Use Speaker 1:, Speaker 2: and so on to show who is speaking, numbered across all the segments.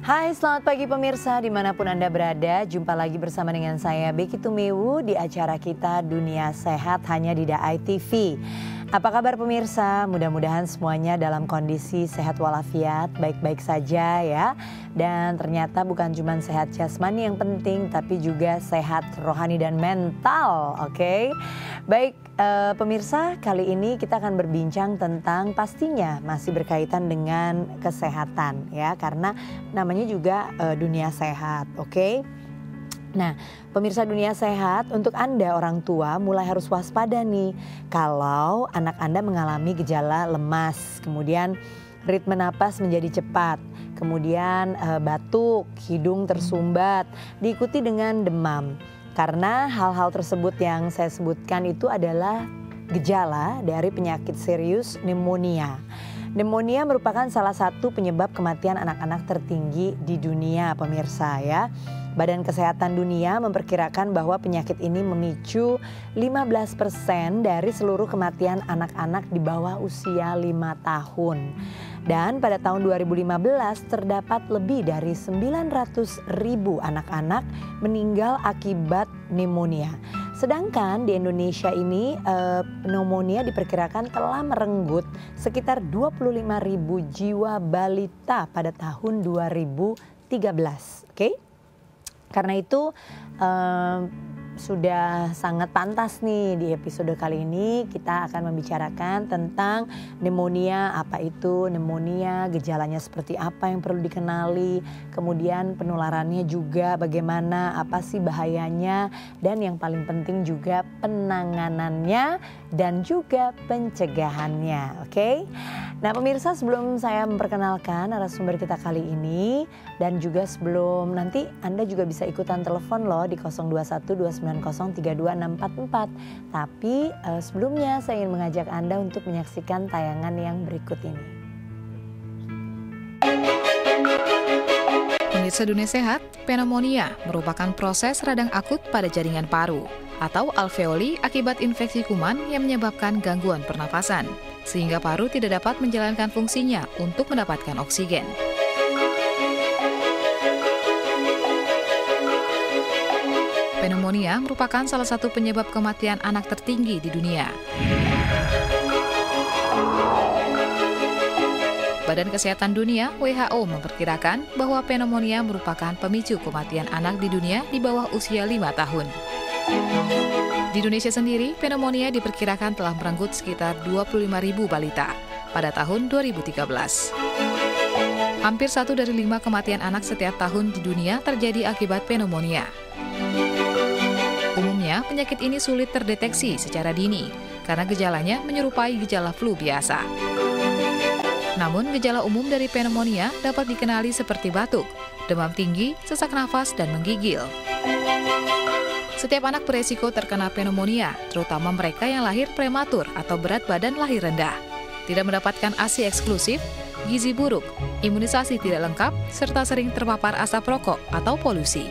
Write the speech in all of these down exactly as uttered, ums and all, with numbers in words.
Speaker 1: Hai, selamat pagi pemirsa dimanapun Anda berada. Jumpa lagi bersama dengan saya Becky Tumewu di acara kita Dunia Sehat hanya di D A I T V. Apa kabar pemirsa? Mudah-mudahan semuanya dalam kondisi sehat walafiat, baik-baik saja ya. Dan ternyata bukan cuma sehat jasmani yang penting, tapi juga sehat rohani dan mental, oke? Okay? Baik eh, pemirsa, kali ini kita akan berbincang tentang pastinya masih berkaitan dengan kesehatan ya, karena namanya juga eh, dunia sehat, oke? Okay? Nah, pemirsa dunia sehat, untuk Anda orang tua mulai harus waspada nih kalau anak Anda mengalami gejala lemas, kemudian ritme napas menjadi cepat, kemudian e, batuk, hidung tersumbat, diikuti dengan demam. Karena hal-hal tersebut yang saya sebutkan itu adalah gejala dari penyakit serius pneumonia. Pneumonia merupakan salah satu penyebab kematian anak-anak tertinggi di dunia, pemirsa ya. Badan Kesehatan Dunia memperkirakan bahwa penyakit ini memicu lima belas persen dari seluruh kematian anak-anak di bawah usia lima tahun. Dan pada tahun dua ribu lima belas terdapat lebih dari sembilan ratus ribu anak-anak meninggal akibat pneumonia. Sedangkan di Indonesia ini eh, pneumonia diperkirakan telah merenggut sekitar dua puluh lima ribu jiwa balita pada tahun dua ribu tiga belas. Oke? Okay? Karena itu eh, sudah sangat pantas nih di episode kali ini kita akan membicarakan tentang pneumonia, apa itu pneumonia, gejalanya seperti apa yang perlu dikenali, kemudian penularannya juga bagaimana, apa sih bahayanya, dan yang paling penting juga penanganannya dan juga pencegahannya, oke? Okay? Nah pemirsa, sebelum saya memperkenalkan narasumber kita kali ini dan juga sebelum nanti Anda juga bisa ikutan telepon loh di nol dua satu dua sembilan nol tiga dua enam empat empat. Tapi eh, sebelumnya saya ingin mengajak Anda untuk menyaksikan tayangan yang berikut ini.
Speaker 2: Pemirsa dunia sehat, pneumonia merupakan proses radang akut pada jaringan paru atau alveoli akibat infeksi kuman yang menyebabkan gangguan pernafasan, sehingga paru tidak dapat menjalankan fungsinya untuk mendapatkan oksigen. Pneumonia merupakan salah satu penyebab kematian anak tertinggi di dunia. Badan Kesehatan Dunia W H O memperkirakan bahwa pneumonia merupakan pemicu kematian anak di dunia di bawah usia lima tahun. Di Indonesia sendiri, pneumonia diperkirakan telah merenggut sekitar dua puluh lima ribu balita pada tahun dua ribu tiga belas. Hampir satu dari lima kematian anak setiap tahun di dunia terjadi akibat pneumonia. Umumnya, penyakit ini sulit terdeteksi secara dini karena gejalanya menyerupai gejala flu biasa. Namun, gejala umum dari pneumonia dapat dikenali seperti batuk, demam tinggi, sesak nafas, dan menggigil. Setiap anak beresiko terkena pneumonia, terutama mereka yang lahir prematur atau berat badan lahir rendah, tidak mendapatkan A S I eksklusif, gizi buruk, imunisasi tidak lengkap, serta sering terpapar asap rokok atau polusi.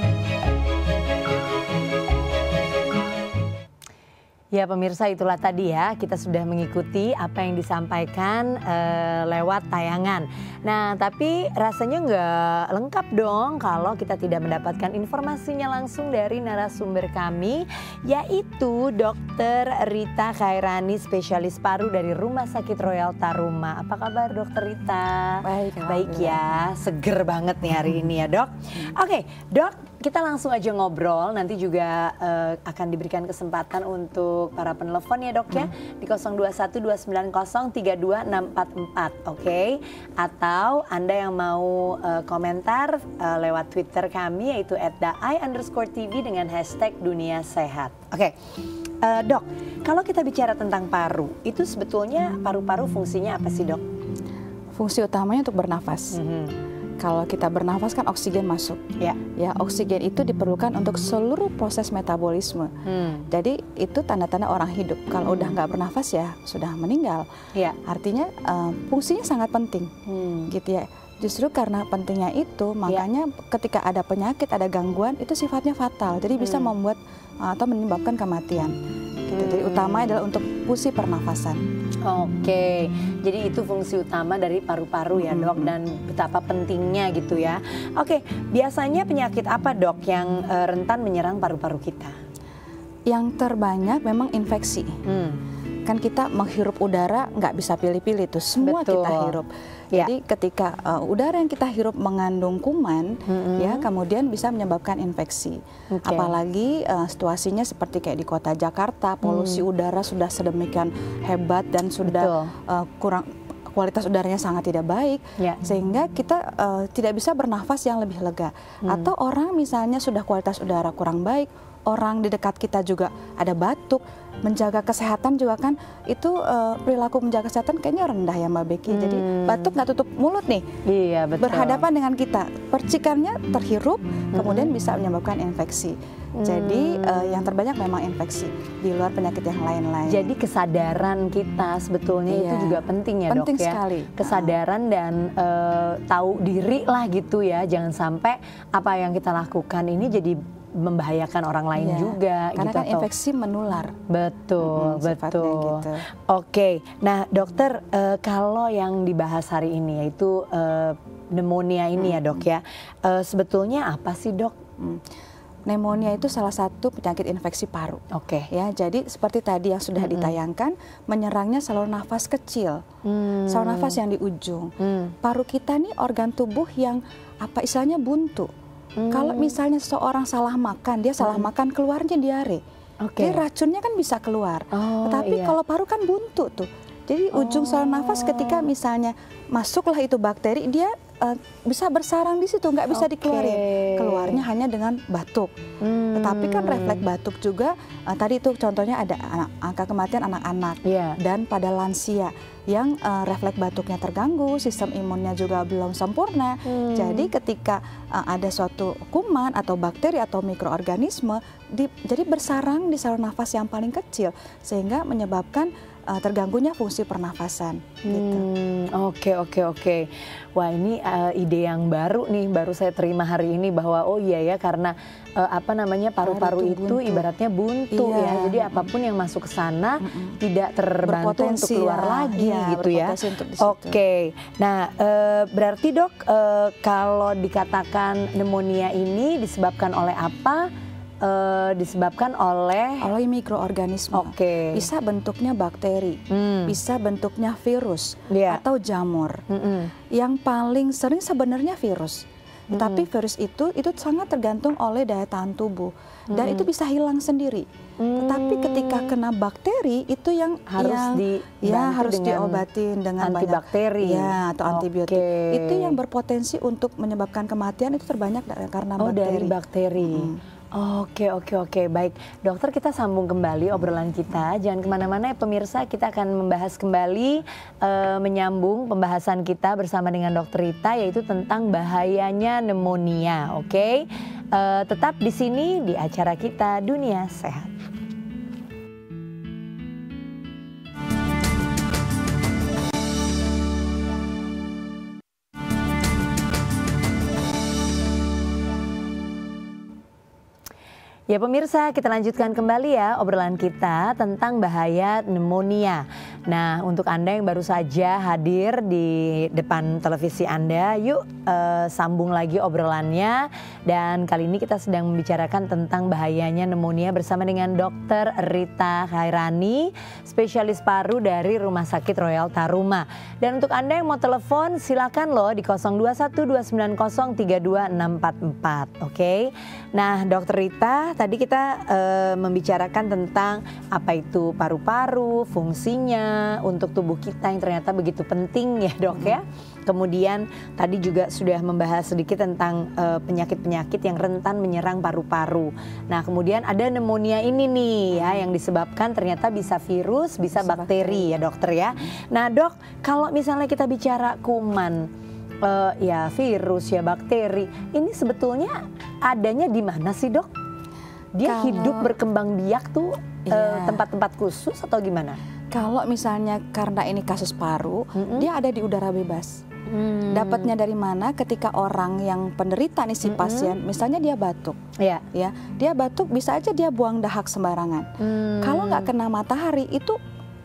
Speaker 1: Ya pemirsa, itulah tadi ya, kita sudah mengikuti apa yang disampaikan uh, lewat tayangan. Nah tapi rasanya nggak lengkap dong kalau kita tidak mendapatkan informasinya langsung dari narasumber kami, yaitu dokter Rita Khairani, spesialis paru dari Rumah Sakit Royal Taruma. Apa kabar dokter Rita?
Speaker 3: Baik,
Speaker 1: baik ya, seger banget nih hari ini ya dok. Oke dok, kita langsung aja ngobrol, nanti juga uh, akan diberikan kesempatan untuk para penelpon ya dok ya, hmm. di nol dua satu dua sembilan nol tiga dua enam empat empat, oke? Okay? Atau Anda yang mau uh, komentar uh, lewat Twitter kami yaitu at dai underscore tv dengan hashtag dunia sehat. Oke, okay. uh, dok, kalau kita bicara tentang paru, itu sebetulnya paru-paru fungsinya apa sih dok?
Speaker 3: Fungsi utamanya untuk bernafas. Mm-hmm. Kalau kita bernafas kan oksigen masuk, ya, ya oksigen itu diperlukan untuk seluruh proses metabolisme. Hmm. Jadi itu tanda-tanda orang hidup. Kalau hmm. udah nggak bernafas ya sudah meninggal. Ya. Artinya uh, fungsinya sangat penting, hmm. gitu ya. Justru karena pentingnya itu, makanya ya. ketika ada penyakit, ada gangguan itu sifatnya fatal. Jadi bisa hmm. membuat uh, atau menyebabkan kematian. Gitu. Hmm. Jadi utamanya adalah untuk fungsi pernafasan.
Speaker 1: Oke, jadi itu fungsi utama dari paru-paru ya dok,
Speaker 3: Mm-hmm.
Speaker 1: dan betapa pentingnya gitu ya. Oke, biasanya penyakit apa dok yang uh, rentan menyerang paru-paru kita?
Speaker 3: Yang terbanyak memang infeksi.
Speaker 1: Hmm.
Speaker 3: Kan kita menghirup udara nggak bisa pilih-pilih tuh, semua
Speaker 1: Betul.
Speaker 3: kita hirup.
Speaker 1: Ya.
Speaker 3: Jadi ketika uh, udara yang kita hirup mengandung kuman,
Speaker 1: Mm-hmm.
Speaker 3: ya kemudian bisa menyebabkan infeksi.
Speaker 1: Oke.
Speaker 3: Apalagi uh, situasinya seperti kayak di kota Jakarta, polusi
Speaker 1: Mm.
Speaker 3: udara sudah sedemikian hebat dan sudah uh, kurang kualitas udaranya sangat tidak baik,
Speaker 1: Ya.
Speaker 3: sehingga kita uh, tidak bisa bernafas yang lebih lega.
Speaker 1: Hmm.
Speaker 3: Atau orang misalnya sudah kualitas udara kurang baik, orang di dekat kita juga ada batuk, menjaga kesehatan juga kan itu uh, perilaku menjaga kesehatan kayaknya rendah ya Mbak Becky. Jadi
Speaker 1: Hmm.
Speaker 3: batuk nggak tutup mulut nih,
Speaker 1: Iya betul.
Speaker 3: berhadapan dengan kita, percikannya terhirup, kemudian bisa menyebabkan infeksi. Jadi uh, yang terbanyak memang infeksi di luar penyakit yang lain-lain.
Speaker 1: Jadi kesadaran kita sebetulnya
Speaker 3: Iya.
Speaker 1: itu juga penting ya
Speaker 3: Penting
Speaker 1: dok ya.
Speaker 3: sekali.
Speaker 1: Kesadaran dan uh, tahu diri lah gitu ya. Jangan sampai apa yang kita lakukan ini jadi membahayakan orang lain
Speaker 3: Iya.
Speaker 1: juga.
Speaker 3: Karena
Speaker 1: gitu,
Speaker 3: kan infeksi menular.
Speaker 1: Betul,
Speaker 3: Mm-mm, sifatnya
Speaker 1: betul.
Speaker 3: gitu.
Speaker 1: Oke, nah dokter uh, kalau yang dibahas hari ini yaitu uh, pneumonia ini ya dok ya, uh, sebetulnya apa sih dok?
Speaker 3: Hmm. Pneumonia itu salah satu penyakit infeksi paru.
Speaker 1: Oke.
Speaker 3: Ya, jadi seperti tadi yang sudah
Speaker 1: Mm-mm.
Speaker 3: ditayangkan, menyerangnya saluran nafas kecil,
Speaker 1: Hmm.
Speaker 3: saluran nafas yang di ujung.
Speaker 1: Hmm.
Speaker 3: Paru kita nih organ tubuh yang apa istilahnya buntu.
Speaker 1: Hmm.
Speaker 3: Kalau misalnya seseorang salah makan, dia salah makan keluarnya diare.
Speaker 1: Oke.
Speaker 3: Jadi racunnya kan bisa keluar.
Speaker 1: Oh,
Speaker 3: Tetapi
Speaker 1: iya.
Speaker 3: kalau paru kan buntu tuh. Jadi ujung saluran nafas ketika misalnya masuklah itu bakteri, dia uh, bisa bersarang di situ, nggak bisa
Speaker 1: Oke.
Speaker 3: dikeluarin. Keluarnya hanya dengan batuk.
Speaker 1: Hmm.
Speaker 3: Tetapi kan refleks batuk juga, uh, tadi itu contohnya ada anak, angka kematian anak-anak
Speaker 1: Iya.
Speaker 3: dan pada lansia yang uh, refleks batuknya terganggu, sistem imunnya juga belum sempurna.
Speaker 1: Hmm.
Speaker 3: Jadi ketika uh, ada suatu kuman atau bakteri atau mikroorganisme, di, jadi bersarang di saluran nafas yang paling kecil sehingga menyebabkan uh, terganggunya fungsi pernafasan. Gitu.
Speaker 1: Hmm, Oke oke oke. Wah ini uh, ide yang baru nih, baru saya terima hari ini bahwa oh iya ya karena uh, apa namanya paru-paru
Speaker 3: Paru itu
Speaker 1: itu
Speaker 3: buntu.
Speaker 1: ibaratnya buntu
Speaker 3: Iya.
Speaker 1: ya. Jadi apapun yang masuk ke sana
Speaker 3: Mm-mm.
Speaker 1: tidak terbantu untuk
Speaker 3: Berpotensi
Speaker 1: keluar
Speaker 3: ya,
Speaker 1: lagi
Speaker 3: iya,
Speaker 1: gitu ya.
Speaker 3: berpotensi untuk di situ.
Speaker 1: Oke. Nah uh, berarti dok uh, kalau dikatakan pneumonia ini disebabkan oleh apa? Uh, disebabkan oleh
Speaker 3: Oleh mikroorganisme.
Speaker 1: Oke.
Speaker 3: Bisa bentuknya bakteri,
Speaker 1: Hmm.
Speaker 3: bisa bentuknya virus
Speaker 1: Iya.
Speaker 3: atau jamur.
Speaker 1: Mm-mm.
Speaker 3: Yang paling sering sebenarnya virus. Tetapi virus itu itu sangat tergantung oleh daya tahan tubuh dan itu bisa hilang sendiri. Tetapi ketika kena bakteri itu yang
Speaker 1: Harus
Speaker 3: yang
Speaker 1: dibantu
Speaker 3: ya harus
Speaker 1: dengan
Speaker 3: diobatin dengan
Speaker 1: antibakteri.
Speaker 3: banyak ya atau antibiotik.
Speaker 1: Oke.
Speaker 3: Itu yang berpotensi untuk menyebabkan kematian itu terbanyak da- karena
Speaker 1: Oh
Speaker 3: bakteri.
Speaker 1: dari bakteri.
Speaker 3: Mm.
Speaker 1: Oke oke oke baik dokter, kita sambung kembali obrolan kita, jangan kemana-mana ya pemirsa, kita akan membahas kembali eh, menyambung pembahasan kita bersama dengan dokter Rita yaitu tentang bahayanya pneumonia. Oke. Eh, tetap di sini di acara kita Dunia Sehat. Ya pemirsa, kita lanjutkan kembali ya obrolan kita tentang bahaya pneumonia. Nah, untuk Anda yang baru saja hadir di depan televisi Anda, yuk eh, sambung lagi obrolannya. Dan kali ini kita sedang membicarakan tentang bahayanya pneumonia bersama dengan dokter Rita Khairani, spesialis paru dari Rumah Sakit Royal Taruma. Dan untuk Anda yang mau telepon, silakan loh di nol dua satu dua sembilan nol tiga dua enam empat empat, oke? Nah, dokter Rita, tadi kita uh, membicarakan tentang apa itu paru-paru, fungsinya untuk tubuh kita yang ternyata begitu penting ya dok ya. Kemudian tadi juga sudah membahas sedikit tentang uh, penyakit-penyakit yang rentan menyerang paru-paru. Nah kemudian ada pneumonia ini nih ya yang disebabkan ternyata bisa virus, bisa, bisa bakteri, bakteri ya dokter ya. Nah dok, kalau misalnya kita bicara kuman, Uh, ya virus ya bakteri, ini sebetulnya adanya di mana sih dok? Dia
Speaker 3: Kalau,
Speaker 1: hidup berkembang biak tuh
Speaker 3: iya.
Speaker 1: uh, tempat-tempat khusus atau gimana?
Speaker 3: Kalau misalnya karena ini kasus paru, mm-hmm. dia ada di udara bebas.
Speaker 1: Hmm.
Speaker 3: Dapatnya dari mana? Ketika orang yang penderita nih si
Speaker 1: Mm-mm.
Speaker 3: pasien, misalnya dia batuk,
Speaker 1: ya,
Speaker 3: ya, dia batuk bisa aja dia buang dahak sembarangan.
Speaker 1: Hmm.
Speaker 3: Kalau nggak kena matahari itu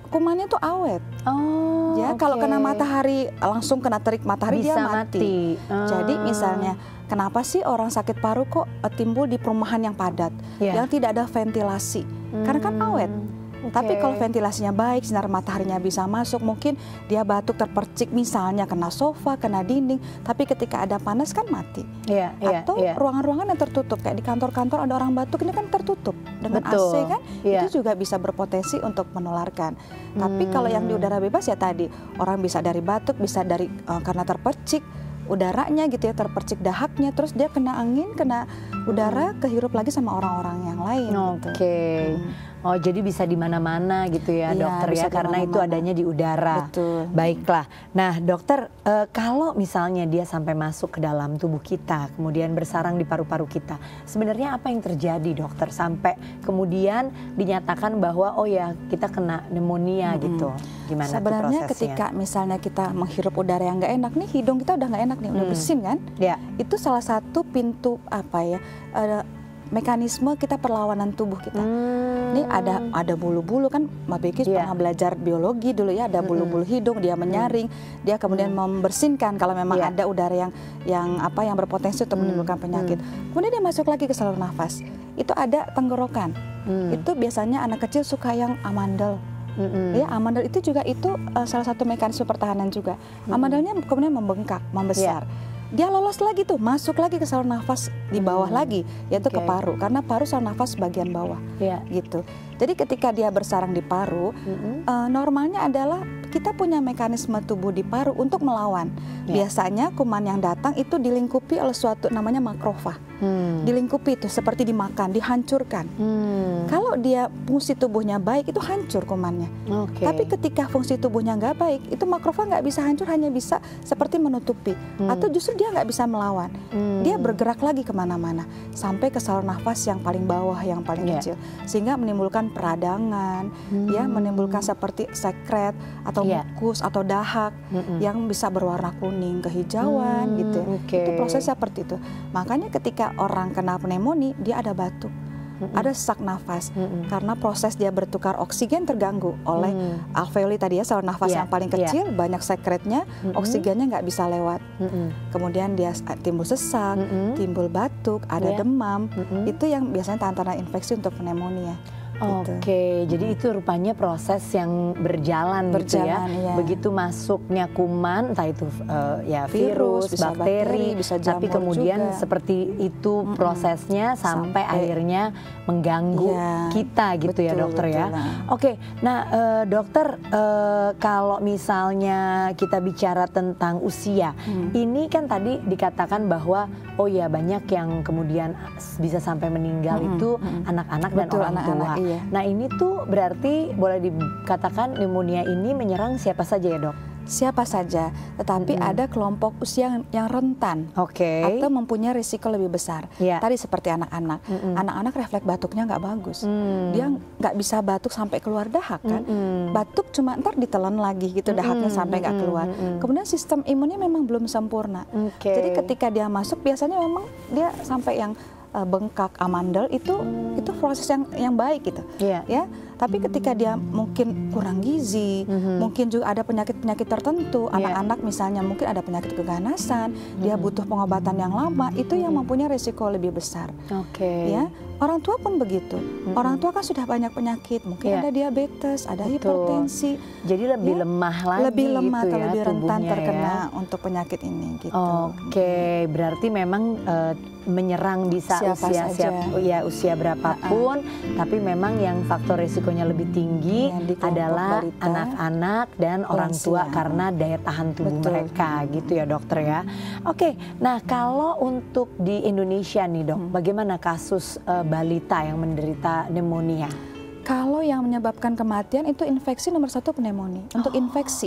Speaker 3: kumannya tuh awet.
Speaker 1: Oh,
Speaker 3: ya
Speaker 1: okay.
Speaker 3: Kalau kena matahari, langsung kena terik matahari
Speaker 1: bisa
Speaker 3: dia mati. mati. Uh. Jadi misalnya, kenapa sih orang sakit paru kok timbul di perumahan yang padat, yeah. yang tidak ada ventilasi? Hmm. Karena kan awet. Okay. Tapi kalau ventilasinya baik, sinar mataharinya bisa masuk, mungkin dia batuk terpercik misalnya kena sofa, kena dinding, tapi ketika ada panas kan mati. Yeah, yeah, Atau yeah. ruangan-ruangan yang tertutup, kayak di kantor-kantor ada orang batuk, ini kan tertutup dengan Betul. A C kan, yeah. itu juga bisa berpotensi untuk menularkan. Hmm. Tapi kalau yang di udara bebas ya tadi, orang bisa dari batuk, bisa dari uh, karena terpercik udaranya gitu ya, terpercik dahaknya, terus dia kena angin, kena udara, kehirup lagi sama orang-orang yang lain.
Speaker 1: Oke. Okay. Gitu. Hmm. Oh, jadi bisa di mana-mana gitu ya, ya dokter ya, karena itu adanya di udara.
Speaker 3: Betul.
Speaker 1: Baiklah. Nah, dokter, e, kalau misalnya dia sampai masuk ke dalam tubuh kita, kemudian bersarang di paru-paru kita, sebenarnya apa yang terjadi, dokter, sampai kemudian dinyatakan bahwa oh ya kita kena pneumonia hmm. gitu? Gimana
Speaker 3: sebenarnya
Speaker 1: tuh prosesnya?
Speaker 3: Ketika misalnya kita menghirup udara yang nggak enak nih, hidung kita udah nggak enak nih, udah
Speaker 1: hmm.
Speaker 3: bersin kan?
Speaker 1: Ya.
Speaker 3: Itu salah satu pintu apa ya? Uh, mekanisme kita perlawanan tubuh kita. Hmm. Ini ada ada bulu-bulu kan, Mbak Becky yeah. pernah belajar biologi dulu ya, ada bulu-bulu hmm. hidung, dia menyaring, hmm. dia kemudian hmm. membersihkan kalau memang yeah. ada udara yang yang apa yang berpotensi untuk hmm. menimbulkan penyakit. Hmm. Kemudian dia masuk lagi ke saluran nafas. Itu ada tenggorokan. Hmm. Itu biasanya anak kecil suka yang amandel. Mm-hmm. Ya, amandel itu juga itu uh, salah satu mekanisme pertahanan juga. Mm-hmm. Amandelnya kemudian membengkak, membesar. Yeah. Dia lolos lagi tuh, masuk lagi ke saluran nafas di bawah hmm. lagi, yaitu okay. ke paru, karena paru saluran nafas bagian bawah, yeah. gitu. Jadi ketika dia bersarang di paru, mm-hmm. uh, normalnya adalah kita punya mekanisme tubuh di paru untuk melawan. Yeah. Biasanya kuman yang datang itu dilingkupi oleh suatu namanya makrofag. Hmm. Dilingkupi itu seperti dimakan, dihancurkan. Hmm. Kalau dia fungsi tubuhnya baik, itu hancur kumannya. Okay. Tapi ketika fungsi tubuhnya nggak baik, itu makrofag nggak bisa hancur, hanya bisa seperti menutupi. Hmm. Atau justru dia nggak bisa melawan. Hmm. Dia bergerak lagi kemana-mana, sampai ke saluran nafas yang paling bawah, yang paling yeah. kecil. Sehingga menimbulkan peradangan, hmm. ya, menimbulkan seperti sekret, atau yeah. mukus, atau dahak, hmm. yang bisa berwarna kuning, kehijauan, hmm. gitu. Okay. Itu proses seperti itu. Makanya ketika orang kena pneumonia, dia ada batuk, mm-hmm. ada sesak nafas, mm-hmm. karena proses dia bertukar oksigen terganggu oleh mm. alveoli tadi ya, saluran nafas yeah. yang paling kecil, yeah. banyak sekretnya, mm-hmm. oksigennya nggak bisa lewat. Mm-hmm. Kemudian dia timbul sesak, mm-hmm. timbul batuk, ada yeah. demam, mm-hmm. itu yang biasanya tanda-tanda infeksi untuk pneumonia.
Speaker 1: Oke, okay, hmm. jadi itu rupanya proses yang berjalan, berjalan gitu ya. ya. Begitu masuknya kuman, entah itu uh, ya virus, virus bisa bakteri, bisa tapi kemudian juga. Seperti itu mm-mm. prosesnya sampai, sampai akhirnya mengganggu ya, kita gitu betul, ya dokter betul, ya. Oke, okay, nah uh, dokter uh, kalau misalnya kita bicara tentang usia, hmm. ini kan tadi dikatakan bahwa oh ya banyak yang kemudian bisa sampai meninggal hmm. itu hmm. anak-anak dan orang anak -anak, tua. Iya. Nah ini tuh berarti boleh dikatakan pneumonia ini menyerang siapa saja ya dok?
Speaker 3: Siapa saja, tetapi mm-hmm. ada kelompok usia yang, yang rentan,
Speaker 1: okay.
Speaker 3: atau mempunyai risiko lebih besar. Yeah. Tadi seperti anak-anak, mm-hmm. anak-anak refleks batuknya nggak bagus, mm. dia nggak bisa batuk sampai keluar dahak kan, mm-hmm. batuk cuma ntar ditelan lagi gitu, mm-hmm. dahaknya sampai nggak keluar. Mm-hmm. Kemudian sistem imunnya memang belum sempurna, okay. jadi ketika dia masuk biasanya memang dia sampai yang uh, bengkak, amandel itu mm. itu proses yang yang baik gitu, yeah. ya. Tapi ketika dia mungkin kurang gizi, mm-hmm. mungkin juga ada penyakit-penyakit tertentu, anak-anak yeah. misalnya mungkin ada penyakit keganasan, mm-hmm. dia butuh pengobatan yang lama, itu yang mempunyai risiko lebih besar.
Speaker 1: Oke. Okay.
Speaker 3: Ya, orang tua pun begitu. Mm-hmm. Orang tua kan sudah banyak penyakit, mungkin yeah. ada diabetes, ada Betul. hipertensi.
Speaker 1: Jadi lebih ya, lemah lagi,
Speaker 3: lebih lemah
Speaker 1: gitu
Speaker 3: atau
Speaker 1: ya,
Speaker 3: lebih rentan terkena ya. untuk penyakit ini. Gitu.
Speaker 1: Oke, okay. berarti memang uh, menyerang bisa
Speaker 3: Siapa
Speaker 1: usia siap, ya usia berapapun, uh-uh. tapi memang yang faktor risikonya lebih tinggi ya, adalah anak-anak dan orang tua karena daya tahan tubuh Betul. mereka, gitu ya dokter ya. Oke, nah kalau untuk di Indonesia nih dok, hmm. bagaimana kasus uh, balita yang menderita pneumonia?
Speaker 3: Kalau yang menyebabkan kematian itu infeksi nomor satu pneumonia. Untuk oh. infeksi.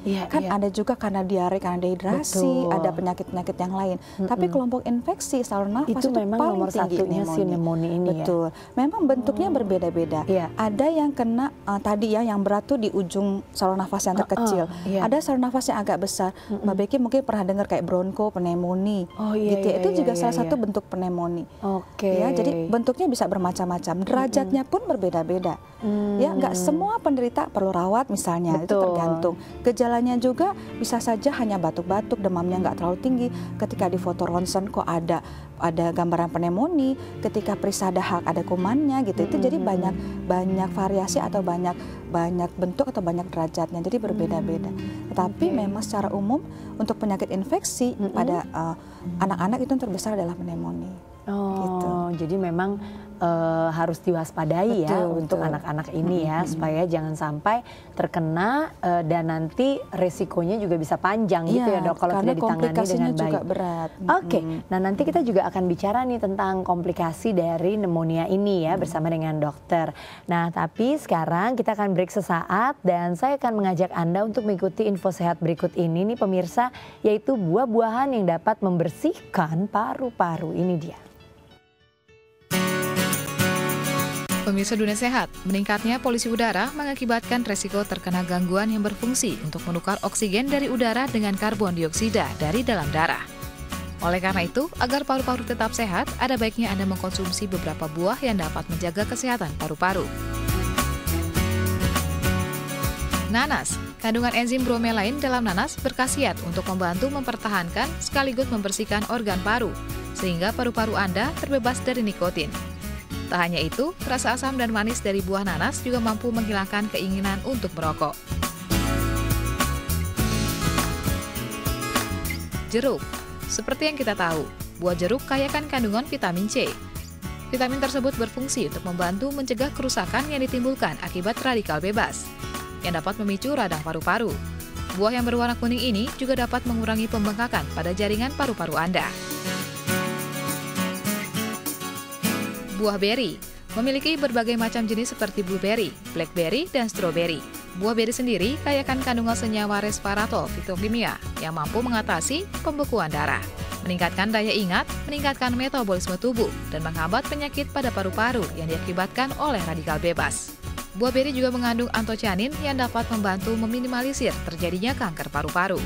Speaker 3: Yeah, kan yeah. ada juga karena diare, karena dehidrasi, Betul. ada penyakit-penyakit yang lain. Mm-mm. Tapi kelompok infeksi saluran nafas itu,
Speaker 1: itu memang
Speaker 3: paling
Speaker 1: nomor
Speaker 3: tinggi
Speaker 1: satunya si pneumonia ini.
Speaker 3: Betul. Ya? Memang bentuknya oh. berbeda-beda. Yeah. Ada yang kena uh, tadi ya, yang berat tuh di ujung saluran nafas yang terkecil. Uh, uh, yeah. Ada saluran nafas yang agak besar. Mm-mm. Mbak Becky mungkin pernah dengar kayak bronko pneumonia. Oh, iya, gitu. Iya, itu iya, juga iya, salah iya. satu bentuk pneumonia. Oke. Okay. Ya, jadi bentuknya bisa bermacam-macam. Derajatnya pun berbeda-beda. Mm. Ya, nggak semua penderita perlu rawat misalnya. Betul. Itu tergantung. Gejalanya juga bisa saja hanya batuk-batuk, demamnya nggak terlalu tinggi. Ketika di foto ronsen kok ada ada gambaran pneumonia, ketika periksa dahak ada kumannya gitu. Itu mm-hmm. jadi banyak banyak variasi atau banyak banyak bentuk atau banyak derajatnya. Jadi berbeda-beda. Tetapi okay. memang secara umum untuk penyakit infeksi mm-hmm. pada uh, anak-anak itu yang terbesar adalah pneumonia.
Speaker 1: Oh,
Speaker 3: gitu.
Speaker 1: Jadi memang uh, harus diwaspadai betul, ya betul. untuk anak-anak ini ya, mm-hmm. supaya jangan sampai terkena uh, dan nanti resikonya juga bisa panjang gitu ya dok kalau tidak ditangani dengan baik.
Speaker 3: Juga berat.
Speaker 1: Oke, okay. mm-hmm. nah nanti kita juga akan bicara nih tentang komplikasi dari pneumonia ini ya mm-hmm. bersama dengan dokter. Nah tapi sekarang kita akan break sesaat dan saya akan mengajak Anda untuk mengikuti info sehat berikut ini nih pemirsa, yaitu buah-buahan yang dapat membersihkan paru-paru. Ini dia.
Speaker 2: Pemirsa Dunia Sehat, meningkatnya polusi udara mengakibatkan resiko terkena gangguan yang berfungsi untuk menukar oksigen dari udara dengan karbon dioksida dari dalam darah. Oleh karena itu, agar paru-paru tetap sehat, ada baiknya Anda mengkonsumsi beberapa buah yang dapat menjaga kesehatan paru-paru. Nanas. Kandungan enzim bromelain dalam nanas berkhasiat untuk membantu mempertahankan sekaligus membersihkan organ paru, sehingga paru-paru Anda terbebas dari nikotin. Tak hanya itu, rasa asam dan manis dari buah nanas juga mampu menghilangkan keinginan untuk merokok. Jeruk. Seperti yang kita tahu, buah jeruk kaya akan kandungan vitamin C. Vitamin tersebut berfungsi untuk membantu mencegah kerusakan yang ditimbulkan akibat radikal bebas, yang dapat memicu radang paru-paru. Buah yang berwarna kuning ini juga dapat mengurangi pembengkakan pada jaringan paru-paru Anda. Buah beri memiliki berbagai macam jenis seperti blueberry, blackberry, dan strawberry. Buah beri sendiri kaya akan kandungan senyawa resveratrol fitokimia yang mampu mengatasi pembekuan darah, meningkatkan daya ingat, meningkatkan metabolisme tubuh, dan menghambat penyakit pada paru-paru yang diakibatkan oleh radikal bebas. Buah beri juga mengandung antocianin yang dapat membantu meminimalisir terjadinya kanker paru-paru.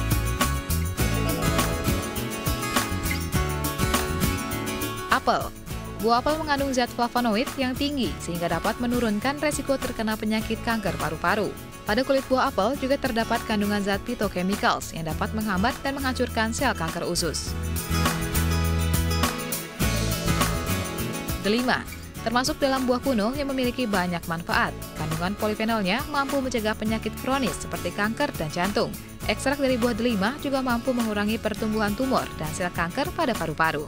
Speaker 2: Apel. Buah apel mengandung zat flavonoid yang tinggi sehingga dapat menurunkan resiko terkena penyakit kanker paru-paru. Pada kulit buah apel juga terdapat kandungan zat phytochemicals yang dapat menghambat dan menghancurkan sel kanker usus. Delima. Termasuk dalam buah kuno yang memiliki banyak manfaat. Kandungan polifenolnya mampu mencegah penyakit kronis seperti kanker dan jantung. Ekstrak dari buah delima juga mampu mengurangi pertumbuhan tumor dan sel kanker pada paru-paru.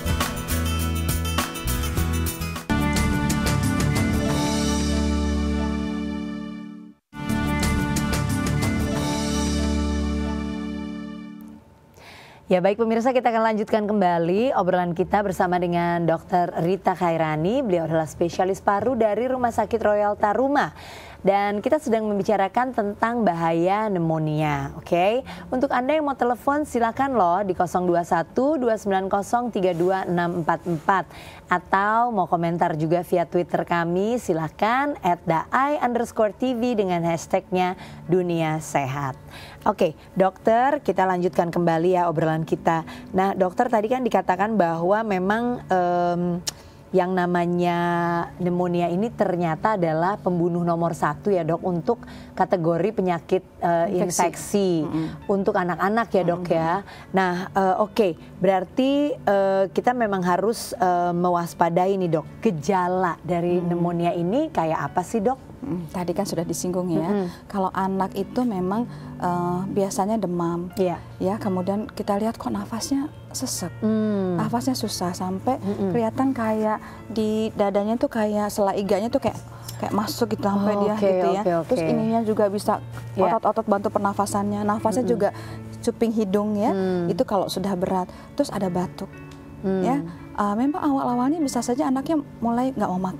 Speaker 1: Ya baik pemirsa, kita akan lanjutkan kembali obrolan kita bersama dengan dokter Rita Khairani. Beliau adalah spesialis paru dari Rumah Sakit Royal Taruma. Dan kita sedang membicarakan tentang bahaya pneumonia, oke? Okay? Untuk Anda yang mau telepon silakan loh di nol dua satu dua sembilan nol tiga dua enam empat empat. Atau mau komentar juga via Twitter kami, silakan at daai underscore tv dengan hashtagnya Dunia Sehat. Oke, okay, dokter, kita lanjutkan kembali ya obrolan kita. Nah, dokter tadi kan dikatakan bahwa memang um, yang namanya pneumonia ini ternyata adalah pembunuh nomor satu ya dok untuk kategori penyakit uh, infeksi, infeksi. Mm-hmm. untuk anak-anak ya dok mm-hmm. ya. Nah uh, oke okay. berarti uh, kita memang harus uh, mewaspadai nih dok, gejala dari mm-hmm. pneumonia ini kayak apa sih dok?
Speaker 3: Mm, tadi kan sudah disinggung ya,
Speaker 1: mm-hmm.
Speaker 3: kalau anak itu memang uh, biasanya demam, yeah. ya kemudian kita lihat kok nafasnya sesek, mm. nafasnya susah sampai mm-hmm. kelihatan kayak di dadanya tuh kayak selaiganya tuh kayak kayak masuk gitu sampai oh, dia okay, gitu ya, okay, okay. Terus ininya juga bisa otot-otot yeah. bantu pernafasannya, nafasnya mm-hmm. juga cuping hidung ya, mm. itu kalau sudah berat, terus ada batuk, mm. ya uh, memang awal-awalnya bisa saja anaknya mulai nggak mau makan.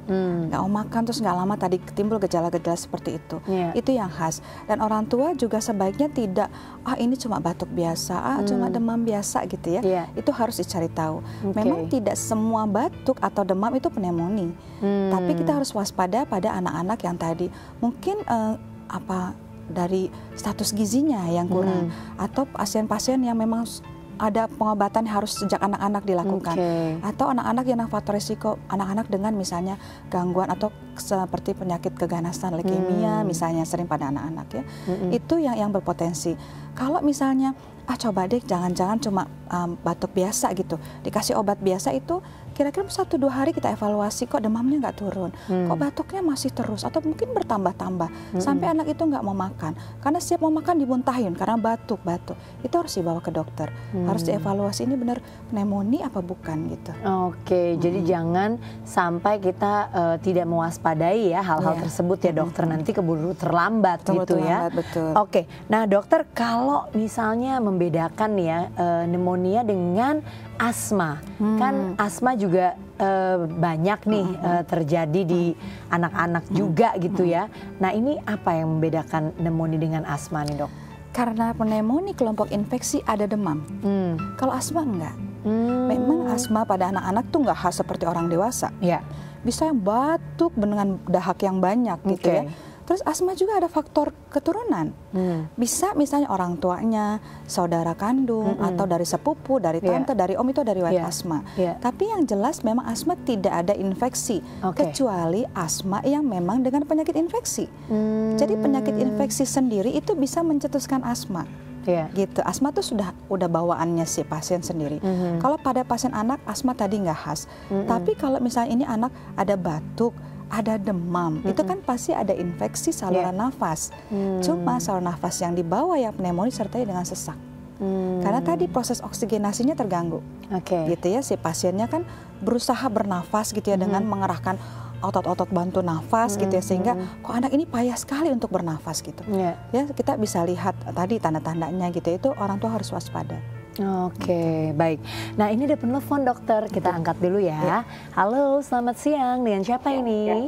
Speaker 3: nggak mm. mau makan terus nggak lama tadi timbul gejala-gejala seperti itu. Yeah. Itu yang khas. Dan orang tua juga sebaiknya tidak, ah ini cuma batuk biasa, ah mm. cuma demam biasa gitu ya. Yeah. Itu harus dicari tahu. Okay. Memang tidak semua batuk atau demam itu pneumonia. Mm. Tapi kita harus waspada pada anak-anak yang tadi mungkin uh, apa dari status gizinya yang kurang mm. atau pasien-pasien yang memang ada pengobatan harus sejak anak-anak dilakukan, okay. atau anak-anak yang faktor risiko, anak-anak dengan misalnya gangguan atau seperti penyakit keganasan, leukemia hmm. misalnya sering pada anak-anak ya, hmm. itu yang yang berpotensi. Kalau misalnya ah coba deh jangan-jangan cuma um, batuk biasa gitu, dikasih obat biasa itu kira-kira satu dua hari kita evaluasi kok demamnya nggak turun, hmm. kok batuknya masih terus atau mungkin bertambah-tambah hmm. sampai anak itu nggak mau makan karena setiap mau makan dibuntahin karena batuk-batuk, itu harus dibawa ke dokter, hmm. harus dievaluasi ini benar pneumonia apa bukan gitu.
Speaker 1: Oke, hmm. jadi jangan sampai kita uh, tidak mewaspadai ya hal-hal yeah. tersebut ya dokter, hmm. nanti keburu terlambat
Speaker 3: betul,
Speaker 1: gitu
Speaker 3: terlambat,
Speaker 1: ya.
Speaker 3: Betul.
Speaker 1: Oke, nah dokter kalau misalnya membedakan ya uh, pneumonia dengan asma, hmm. kan asma juga uh, banyak nih hmm. uh, terjadi di anak-anak hmm. juga gitu hmm. ya. Nah ini apa yang membedakan pneumonia dengan asma nih dok?
Speaker 3: Karena pneumonia kelompok infeksi ada demam, hmm. kalau asma enggak. Hmm. Memang asma pada anak-anak tuh nggak khas seperti orang dewasa. Ya. Bisa yang batuk dengan dahak yang banyak gitu okay. ya. Terus asma juga ada faktor keturunan. Hmm. Bisa misalnya orang tuanya, saudara kandung, hmm. atau dari sepupu, dari tante, yeah. dari om itu dari riwayat yeah. asma. Yeah. Tapi yang jelas memang asma tidak ada infeksi, okay. kecuali asma yang memang dengan penyakit infeksi. Hmm. Jadi penyakit infeksi sendiri itu bisa mencetuskan asma. Yeah. Gitu, asma tuh sudah udah bawaannya si pasien sendiri. Mm-hmm. Kalau pada pasien anak asma tadi nggak khas, mm-hmm. tapi kalau misalnya ini anak ada batuk, ada demam, mm-hmm. itu kan pasti ada infeksi saluran yeah. nafas. Mm. Cuma saluran nafas yang dibawa ya pneumonia disertai dengan sesak. Mm. Karena tadi proses oksigenasinya terganggu. Okay. Gitu ya, si pasiennya kan berusaha bernafas gitu ya mm-hmm. dengan mengerahkan otot-otot bantu nafas mm-hmm. gitu ya, sehingga kok anak ini payah sekali untuk bernafas gitu. Yeah. Ya kita bisa lihat tadi tanda-tandanya gitu, itu orang tua harus waspada.
Speaker 1: Oke, okay, baik. Nah ini ada penelpon dokter, kita angkat dulu ya. ya. Halo, selamat siang. Dengan siapa ini? Ya.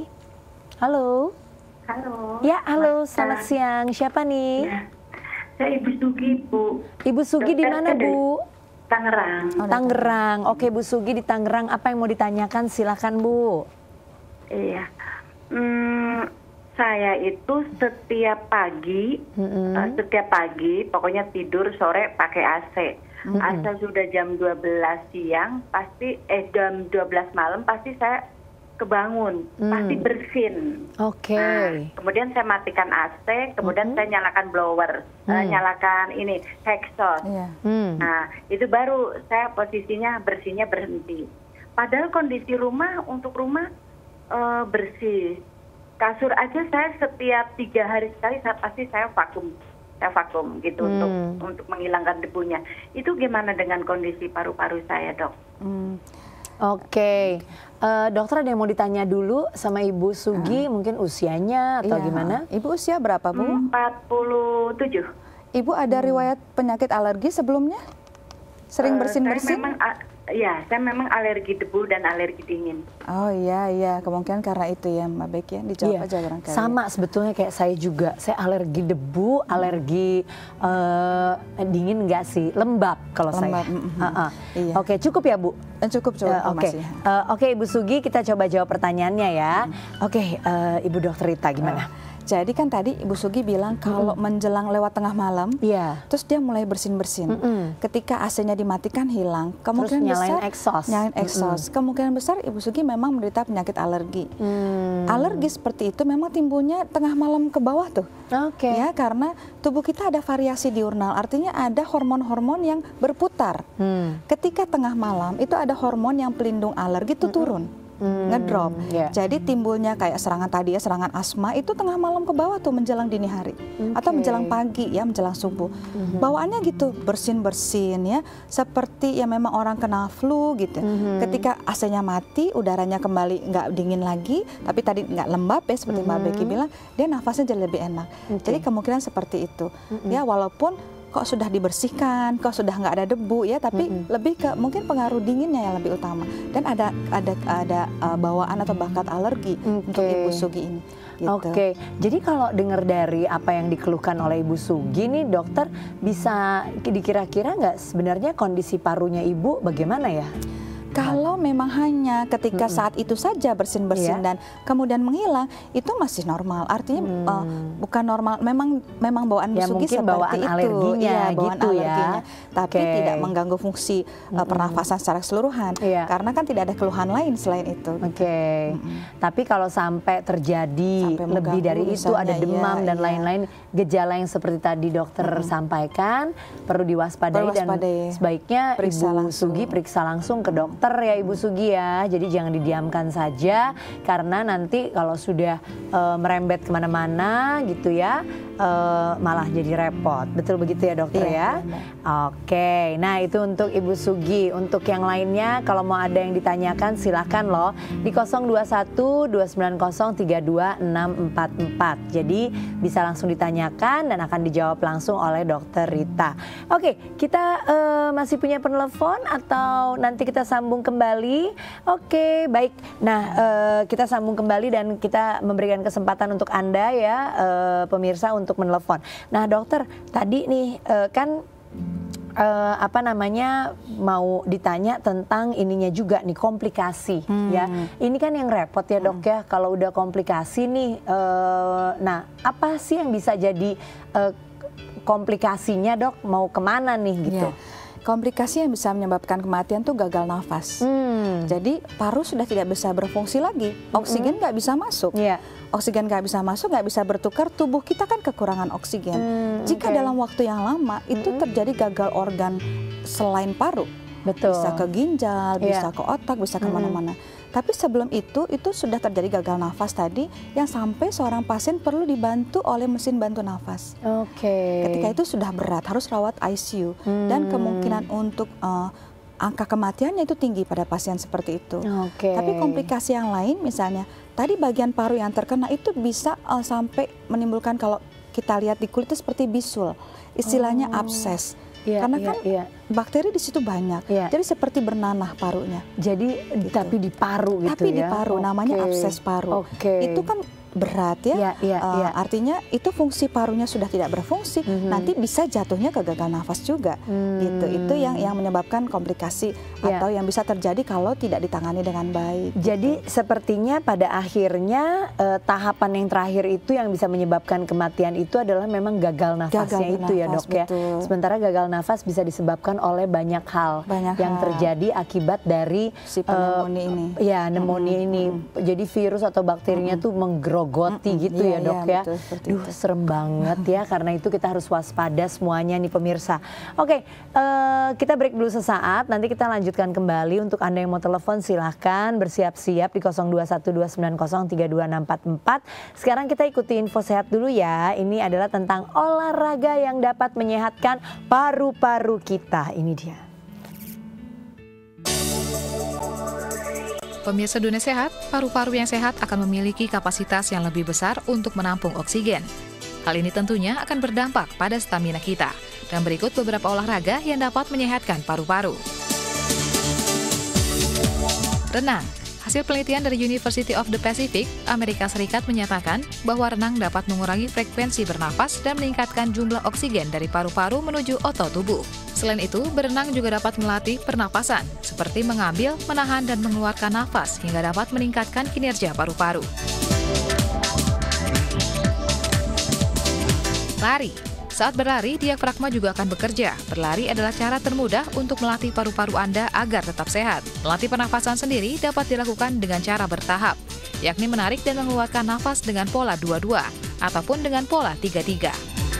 Speaker 1: Halo.
Speaker 4: Halo.
Speaker 1: Ya, halo, selamat siang. Siapa nih? Ya.
Speaker 4: Saya Ibu Sugi, Bu.
Speaker 1: Ibu Sugi di mana, Bu?
Speaker 4: Tangerang.
Speaker 1: Oh, Tangerang. Oke, Bu Sugi di Tangerang. Apa yang mau ditanyakan? Silakan, Bu.
Speaker 4: Iya. Hmm, saya itu setiap pagi, mm-hmm. uh, setiap pagi, pokoknya tidur sore pakai A C. Mm-hmm. Asal sudah jam dua belas siang, pasti eh jam dua belas malam pasti saya kebangun, mm. pasti bersin.
Speaker 1: Oke. Okay.
Speaker 4: Nah, kemudian saya matikan A C, kemudian mm-hmm. saya nyalakan blower, mm. uh, nyalakan ini exhaust. Yeah. Mm. Nah, itu baru saya posisinya bersihnya berhenti. Padahal kondisi rumah untuk rumah uh, bersih. Kasur aja saya setiap tiga hari sekali saya pasti saya vakum. Saya vakum gitu hmm. untuk untuk menghilangkan debunya. Itu gimana dengan kondisi paru-paru saya, Dok? Hmm.
Speaker 1: Oke, okay. uh, dokter ada yang mau ditanya dulu sama Ibu Sugi, uh. mungkin usianya atau iya. gimana?
Speaker 3: Ibu usia berapa, Bu?
Speaker 4: empat puluh tujuh.
Speaker 3: Ibu ada hmm. riwayat penyakit alergi sebelumnya? Sering bersin-bersin?
Speaker 4: Uh, Ya, saya memang alergi debu dan alergi dingin.
Speaker 3: Oh iya, iya. Kemungkinan karena itu ya, Mbak Becky ya. Dijawab iya. aja barangkali.
Speaker 1: Sama sebetulnya kayak saya juga. Saya alergi debu, hmm. alergi uh, dingin enggak sih? Lembab kalau
Speaker 3: Lembab,
Speaker 1: saya.
Speaker 3: Mm-hmm.
Speaker 1: Uh-uh.
Speaker 3: Iya.
Speaker 1: Oke, cukup ya, Bu?
Speaker 3: Cukup, cukup.
Speaker 1: Uh, Oke, okay. uh, okay, Ibu Sugi, kita coba jawab pertanyaannya ya. Hmm. Oke, okay, uh, Ibu Dokter Rita, gimana? Uh.
Speaker 3: Jadi kan tadi Ibu Sugi bilang kalau mm-hmm. menjelang lewat tengah malam, yeah. terus dia mulai bersin-bersin. Mm-hmm. Ketika A C-nya dimatikan hilang, kemungkinan
Speaker 1: terus
Speaker 3: besar
Speaker 1: nyalain exhaust.
Speaker 3: Nyalain exhaust. Mm-hmm. Kemungkinan besar Ibu Sugi memang menderita penyakit alergi. Mm. Alergi seperti itu memang timbulnya tengah malam ke bawah tuh. Oke. Okay. Ya, karena tubuh kita ada variasi diurnal, artinya ada hormon-hormon yang berputar. Mm. Ketika tengah malam itu ada hormon yang pelindung alergi itu mm-hmm. turun. Hmm, ngedrop, yeah. jadi timbulnya kayak serangan tadi ya, serangan asma itu tengah malam ke bawah tuh menjelang dini hari okay. atau menjelang pagi ya, menjelang subuh. Mm-hmm. Bawaannya gitu bersin-bersin ya, seperti ya memang orang kena flu gitu. Mm-hmm. Ketika A C-nya mati, udaranya kembali nggak dingin lagi, tapi tadi nggak lembab ya seperti mm-hmm. Mbak Becky bilang, dia nafasnya jadi lebih enak. Okay. Jadi kemungkinan seperti itu. Mm-hmm. Ya walaupun kok sudah dibersihkan, kok sudah nggak ada debu ya, tapi mm-hmm. lebih ke mungkin pengaruh dinginnya yang lebih utama, dan ada ada ada uh, bawaan atau bakat alergi okay. untuk Ibu Sugi ini. Gitu.
Speaker 1: Oke, okay. Jadi kalau dengar dari apa yang dikeluhkan oleh Ibu Sugi nih, dokter bisa dikira-kira nggak sebenarnya kondisi parunya Ibu bagaimana ya?
Speaker 3: Kalau memang hanya ketika mm-hmm. saat itu saja bersin-bersin yeah. dan kemudian menghilang, itu masih normal. Artinya hmm. uh, bukan normal, memang memang bawaan
Speaker 1: ya,
Speaker 3: Ibu Sugi seperti
Speaker 1: bawaan
Speaker 3: itu,
Speaker 1: alerginya,
Speaker 3: ya, bawaan
Speaker 1: gitu
Speaker 3: alerginya.
Speaker 1: Ya.
Speaker 3: Tapi
Speaker 1: okay.
Speaker 3: tidak mengganggu fungsi uh, mm-hmm. pernafasan secara keseluruhan, yeah. karena kan tidak ada keluhan lain selain itu.
Speaker 1: Oke. Okay. Mm-hmm. Tapi kalau sampai terjadi sampai lebih dari itu, ada demam ya, dan lain-lain, ya. gejala yang seperti tadi dokter mm-hmm. sampaikan, perlu diwaspadai, perlu dan sebaiknya Ibu langsung. Sugi periksa langsung ke dokter ya Ibu Sugi ya, jadi jangan didiamkan saja karena nanti kalau sudah e, merembet kemana-mana gitu ya, e, malah jadi repot. Betul begitu ya dokter iya, ya? Benar. Oke, nah itu untuk Ibu Sugi. Untuk yang lainnya kalau mau ada yang ditanyakan silahkan loh di nol dua satu dua sembilan nol tiga dua enam empat empat. Jadi bisa langsung ditanyakan dan akan dijawab langsung oleh dokter Rita. Oke, kita e, masih punya penelpon atau nanti kita sambung kembali? Oke, baik. Nah, uh, kita sambung kembali dan kita memberikan kesempatan untuk Anda ya, uh, pemirsa, untuk menelpon. Nah, dokter, tadi nih uh, kan uh, apa namanya mau ditanya tentang ininya juga nih, komplikasi hmm. ya. Ini kan yang repot ya dok hmm. ya, kalau udah komplikasi nih. Uh, nah, apa sih yang bisa jadi uh, komplikasinya dok? Mau kemana nih gitu?
Speaker 3: Yeah. Komplikasi yang bisa menyebabkan kematian tuh gagal nafas. Hmm. Jadi paru sudah tidak bisa berfungsi lagi, oksigen nggak hmm. bisa masuk. Yeah. Oksigen nggak bisa masuk, nggak bisa bertukar, tubuh kita kan kekurangan oksigen. Hmm, Jika okay. dalam waktu yang lama itu hmm. terjadi gagal organ selain paru, betul. Bisa ke ginjal, yeah. bisa ke otak, bisa kemana-mana. Hmm. Tapi sebelum itu, itu sudah terjadi gagal nafas tadi yang sampai seorang pasien perlu dibantu oleh mesin bantu nafas.
Speaker 1: Oke. Okay.
Speaker 3: Ketika itu sudah berat, harus rawat I C U hmm. dan kemungkinan untuk uh, angka kematiannya itu tinggi pada pasien seperti itu.
Speaker 1: Oke. Okay.
Speaker 3: Tapi komplikasi yang lain, misalnya tadi bagian paru yang terkena itu bisa uh, sampai menimbulkan, kalau kita lihat di kulit itu seperti bisul, istilahnya oh. abses. Ya, karena ya, kan ya. bakteri di situ banyak, ya. jadi seperti bernanah parunya.
Speaker 1: Jadi gitu. Tapi di paru gitu
Speaker 3: tapi
Speaker 1: ya?
Speaker 3: Tapi di paru, okay. namanya abses paru.
Speaker 1: Okay.
Speaker 3: Itu kan berat ya,
Speaker 1: ya, ya,
Speaker 3: uh,
Speaker 1: ya.
Speaker 3: artinya itu fungsi parunya sudah tidak berfungsi, mm-hmm. nanti bisa jatuhnya ke gagal nafas juga, mm. gitu. Itu yang yang menyebabkan komplikasi ya. atau yang bisa terjadi kalau tidak ditangani dengan baik.
Speaker 1: Jadi gitu. Sepertinya pada akhirnya uh, tahapan yang terakhir itu yang bisa menyebabkan kematian itu adalah memang gagal nafasnya gagal itu nafas, ya dok ya.
Speaker 3: Betul.
Speaker 1: Sementara gagal nafas bisa disebabkan oleh banyak hal
Speaker 3: banyak
Speaker 1: yang
Speaker 3: hal.
Speaker 1: terjadi akibat dari
Speaker 3: si pneumonia uh, ini.
Speaker 1: Ya pneumonia mm-hmm. ini. Mm-hmm. Jadi virus atau bakterinya mm-hmm. tuh menggerogoti mm-hmm. gitu yeah, ya dok yeah, ya. Betul, Duh itu. serem banget ya, karena itu kita harus waspada semuanya nih pemirsa. Oke, uh, kita break dulu sesaat, nanti kita lanjutkan kembali. Untuk Anda yang mau telepon silahkan bersiap-siap di nol dua satu dua sembilan nol tiga dua enam empat empat. Sekarang kita ikuti info sehat dulu ya. Ini adalah tentang olahraga yang dapat menyehatkan paru-paru kita. Ini dia.
Speaker 2: Pemirsa Dunia Sehat, paru-paru yang sehat akan memiliki kapasitas yang lebih besar untuk menampung oksigen. Hal ini tentunya akan berdampak pada stamina kita. Dan berikut beberapa olahraga yang dapat menyehatkan paru-paru. Renang. Hasil penelitian dari University of the Pacific, Amerika Serikat menyatakan bahwa renang dapat mengurangi frekuensi bernafas dan meningkatkan jumlah oksigen dari paru-paru menuju otot tubuh. Selain itu, berenang juga dapat melatih pernapasan, seperti mengambil, menahan, dan mengeluarkan nafas hingga dapat meningkatkan kinerja paru-paru. Lari. Saat berlari, diafragma juga akan bekerja. Berlari adalah cara termudah untuk melatih paru-paru Anda agar tetap sehat. Melatih pernafasan sendiri dapat dilakukan dengan cara bertahap, yakni menarik dan mengeluarkan nafas dengan pola dua dua ataupun dengan pola tiga tiga.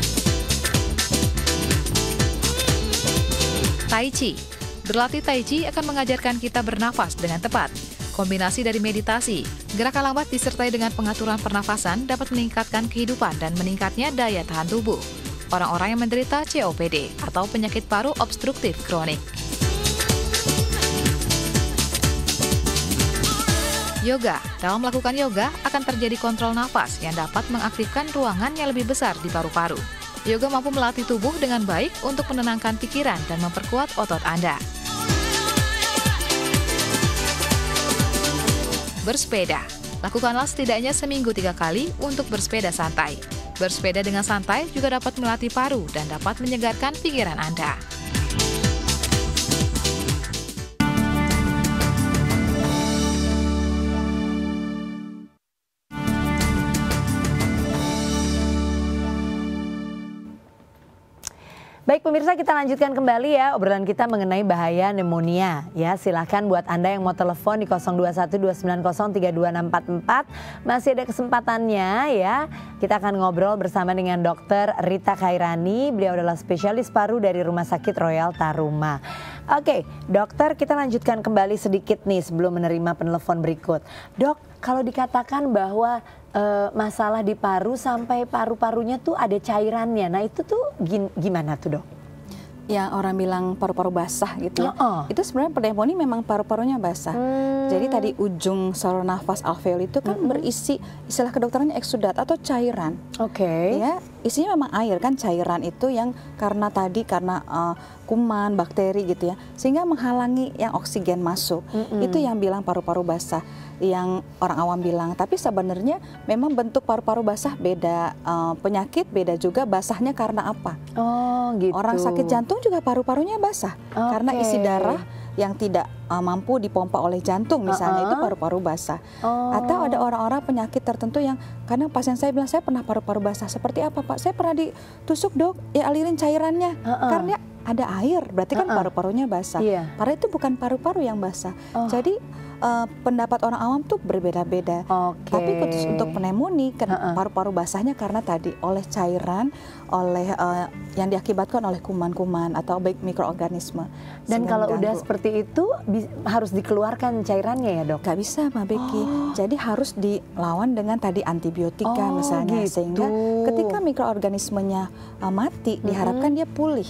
Speaker 2: Tai Chi. Berlatih Tai Chi akan mengajarkan kita bernafas dengan tepat. Kombinasi dari meditasi, gerakan lambat disertai dengan pengaturan pernafasan dapat meningkatkan kehidupan dan meningkatnya daya tahan tubuh orang-orang yang menderita C O P D atau penyakit paru obstruktif kronik. Yoga. Dalam melakukan yoga akan terjadi kontrol nafas yang dapat mengaktifkan ruangan yang lebih besar di paru-paru. Yoga mampu melatih tubuh dengan baik untuk menenangkan pikiran dan memperkuat otot Anda. Bersepeda. Lakukanlah setidaknya seminggu tiga kali untuk bersepeda santai. Bersepeda dengan santai juga dapat melatih paru dan dapat menyegarkan pikiran Anda.
Speaker 1: Baik pemirsa, kita lanjutkan kembali ya obrolan kita mengenai bahaya pneumonia. Ya, silahkan buat Anda yang mau telepon di nol dua satu dua sembilan nol tiga dua enam empat empat. Masih ada kesempatannya ya. Kita akan ngobrol bersama dengan Dokter Rita Khairani. Beliau adalah spesialis paru dari Rumah Sakit Royal Taruma. Oke, dokter, kita lanjutkan kembali sedikit nih sebelum menerima penelpon berikut. Dok, kalau dikatakan bahwa e, masalah di paru sampai paru-parunya tuh ada cairannya, nah itu tuh gimana tuh dok?
Speaker 3: Yang orang bilang paru-paru basah gitu ya,
Speaker 1: oh, oh.
Speaker 3: Itu sebenarnya pneumonia memang paru-parunya basah. Hmm. Jadi tadi ujung saluran nafas alveol itu kan hmm. berisi, istilah kedokterannya eksudat atau cairan.
Speaker 1: Oke. Okay.
Speaker 3: Ya, isinya memang air kan, cairan itu yang karena tadi karena uh, kuman, bakteri gitu ya, sehingga menghalangi yang oksigen masuk. Hmm. Itu yang bilang paru-paru basah, yang orang awam bilang. Tapi sebenarnya memang bentuk paru-paru basah beda, uh, penyakit beda juga, basahnya karena apa?
Speaker 1: Oh, gitu.
Speaker 3: Orang sakit jantung juga paru-parunya basah, okay. Karena isi darah yang tidak uh, mampu dipompa oleh jantung misalnya, uh-huh. itu paru-paru basah. Oh. Atau ada orang-orang penyakit tertentu yang kadang pasien saya bilang, saya pernah paru-paru basah. Seperti apa Pak? Saya pernah ditusuk dok, ya alirin cairannya, uh-uh. karena ada air, berarti kan uh-uh. paru-parunya basah. Yeah. Padahal itu bukan paru-paru yang basah. Oh. Jadi uh, pendapat orang awam tuh berbeda-beda. Okay. Tapi khusus untuk pneumonia, uh-uh. paru-paru basahnya karena tadi oleh cairan, oleh uh, yang diakibatkan oleh kuman-kuman atau baik mikroorganisme.
Speaker 1: Dan kalau udah seperti itu harus dikeluarkan cairannya ya dok?
Speaker 3: Gak bisa Mbak Becky. Oh. Jadi harus dilawan dengan tadi antibiotika oh, misalnya, gitu. Sehingga ketika mikroorganismenya uh, mati, mm-hmm. diharapkan dia pulih.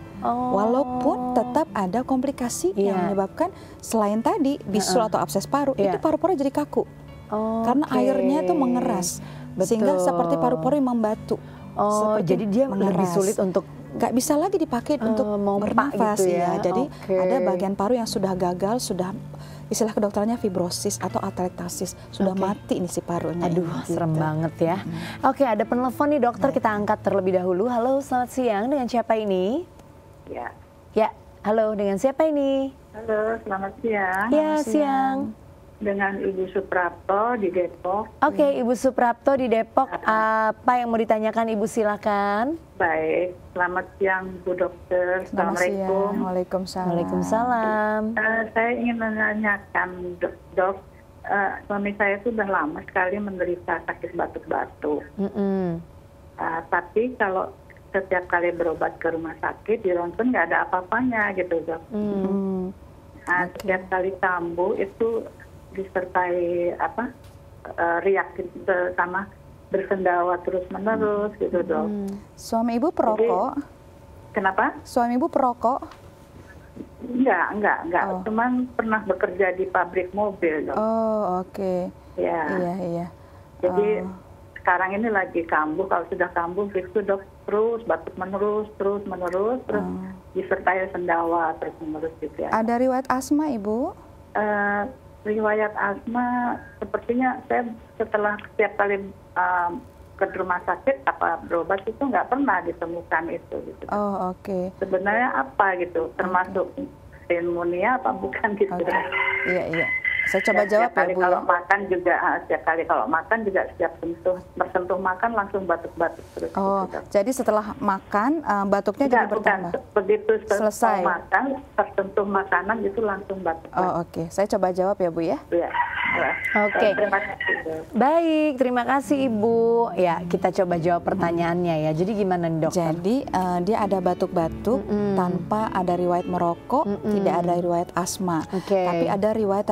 Speaker 3: Oh. Walaupun tetap ada komplikasi yeah. yang menyebabkan selain tadi bisul uh-uh. atau abses paru, yeah. itu paru-paru jadi kaku. Oh, karena okay. airnya itu mengeras. Betul. Sehingga seperti paru-paru yang membatu.
Speaker 1: Oh, jadi dia mengeras. Lebih sulit untuk
Speaker 3: nggak bisa lagi dipakai uh, untuk bernafas gitu ya. ya. Jadi okay. ada bagian paru yang sudah gagal, sudah istilah kedokterannya fibrosis atau atelektasis, sudah okay. mati nih si parunya.
Speaker 1: Aduh, ini, serem gitu. banget ya. Hmm. Oke, ada penelpon nih dokter, Baik. kita angkat terlebih dahulu. Halo, selamat siang, dengan siapa ini?
Speaker 5: Ya.
Speaker 1: Ya, halo, dengan siapa ini?
Speaker 5: Halo, selamat siang.
Speaker 1: Ya, siang. siang.
Speaker 5: Dengan Ibu Suprapto di Depok.
Speaker 1: Oke, okay, Ibu Suprapto di Depok. Uh, apa yang mau ditanyakan Ibu, silakan.
Speaker 5: Baik, selamat siang Bu Dokter. Assalamualaikum.
Speaker 3: Waalaikumsalam.
Speaker 1: Waalaikumsalam.
Speaker 5: Uh, saya ingin menanyakan dok, dok uh, suami saya itu sudah lama sekali menderita sakit batuk-batuk. Mm-hmm. uh, tapi kalau setiap kali berobat ke rumah sakit di ronsen nggak ada apa-apanya gitu dok. Mm. Nah, okay. Setiap kali kambuh itu disertai apa uh, riak sama bersendawa terus-menerus hmm. gitu dok. Hmm.
Speaker 3: Suami ibu perokok?
Speaker 5: Jadi, kenapa?
Speaker 3: Suami ibu perokok?
Speaker 5: Enggak, enggak, enggak.
Speaker 3: Oh.
Speaker 5: Cuman pernah bekerja di pabrik mobil dok.
Speaker 3: Oh oke. Okay.
Speaker 5: Ya.
Speaker 3: Iya iya.
Speaker 5: Jadi
Speaker 3: oh.
Speaker 5: sekarang ini lagi kambuh. Kalau sudah kambuh itu dok terus batuk menerus, terus menerus, terus oh. disertai sendawa terus menerus gitu ya.
Speaker 3: Ada riwayat asma ibu?
Speaker 5: Uh, riwayat asma sepertinya saya setelah setiap kali um, ke rumah sakit apa berobat itu nggak pernah ditemukan itu gitu.
Speaker 3: Oh oke. Okay.
Speaker 5: Sebenarnya apa gitu, termasuk okay. pneumonia apa bukan gitu.
Speaker 3: Okay. Iya iya. Saya coba
Speaker 5: ya,
Speaker 3: jawab
Speaker 5: ya Bu. Kalau
Speaker 3: ya.
Speaker 5: makan juga setiap kali kalau makan juga setiap sentuh bersentuh makan langsung batuk-batuk terus.
Speaker 3: Oh, gitu. Jadi setelah makan uh, batuknya
Speaker 5: Tidak,
Speaker 3: jadi bertambah.
Speaker 5: Bukan. Begitu
Speaker 3: selesai
Speaker 5: makan tersentuh makanan itu langsung batuk.
Speaker 3: Oh oke, okay. Saya coba jawab ya Bu ya.
Speaker 5: Iya. Ya.
Speaker 1: Oke. Okay.
Speaker 5: Terima kasih.
Speaker 1: Baik, terima kasih Ibu. Ya, kita coba jawab pertanyaannya ya. Jadi gimana nih dokter?
Speaker 3: Jadi uh, dia ada batuk-batuk mm -mm. tanpa ada riwayat merokok, mm -mm. tidak ada riwayat asma, okay. tapi ada riwayat terpajang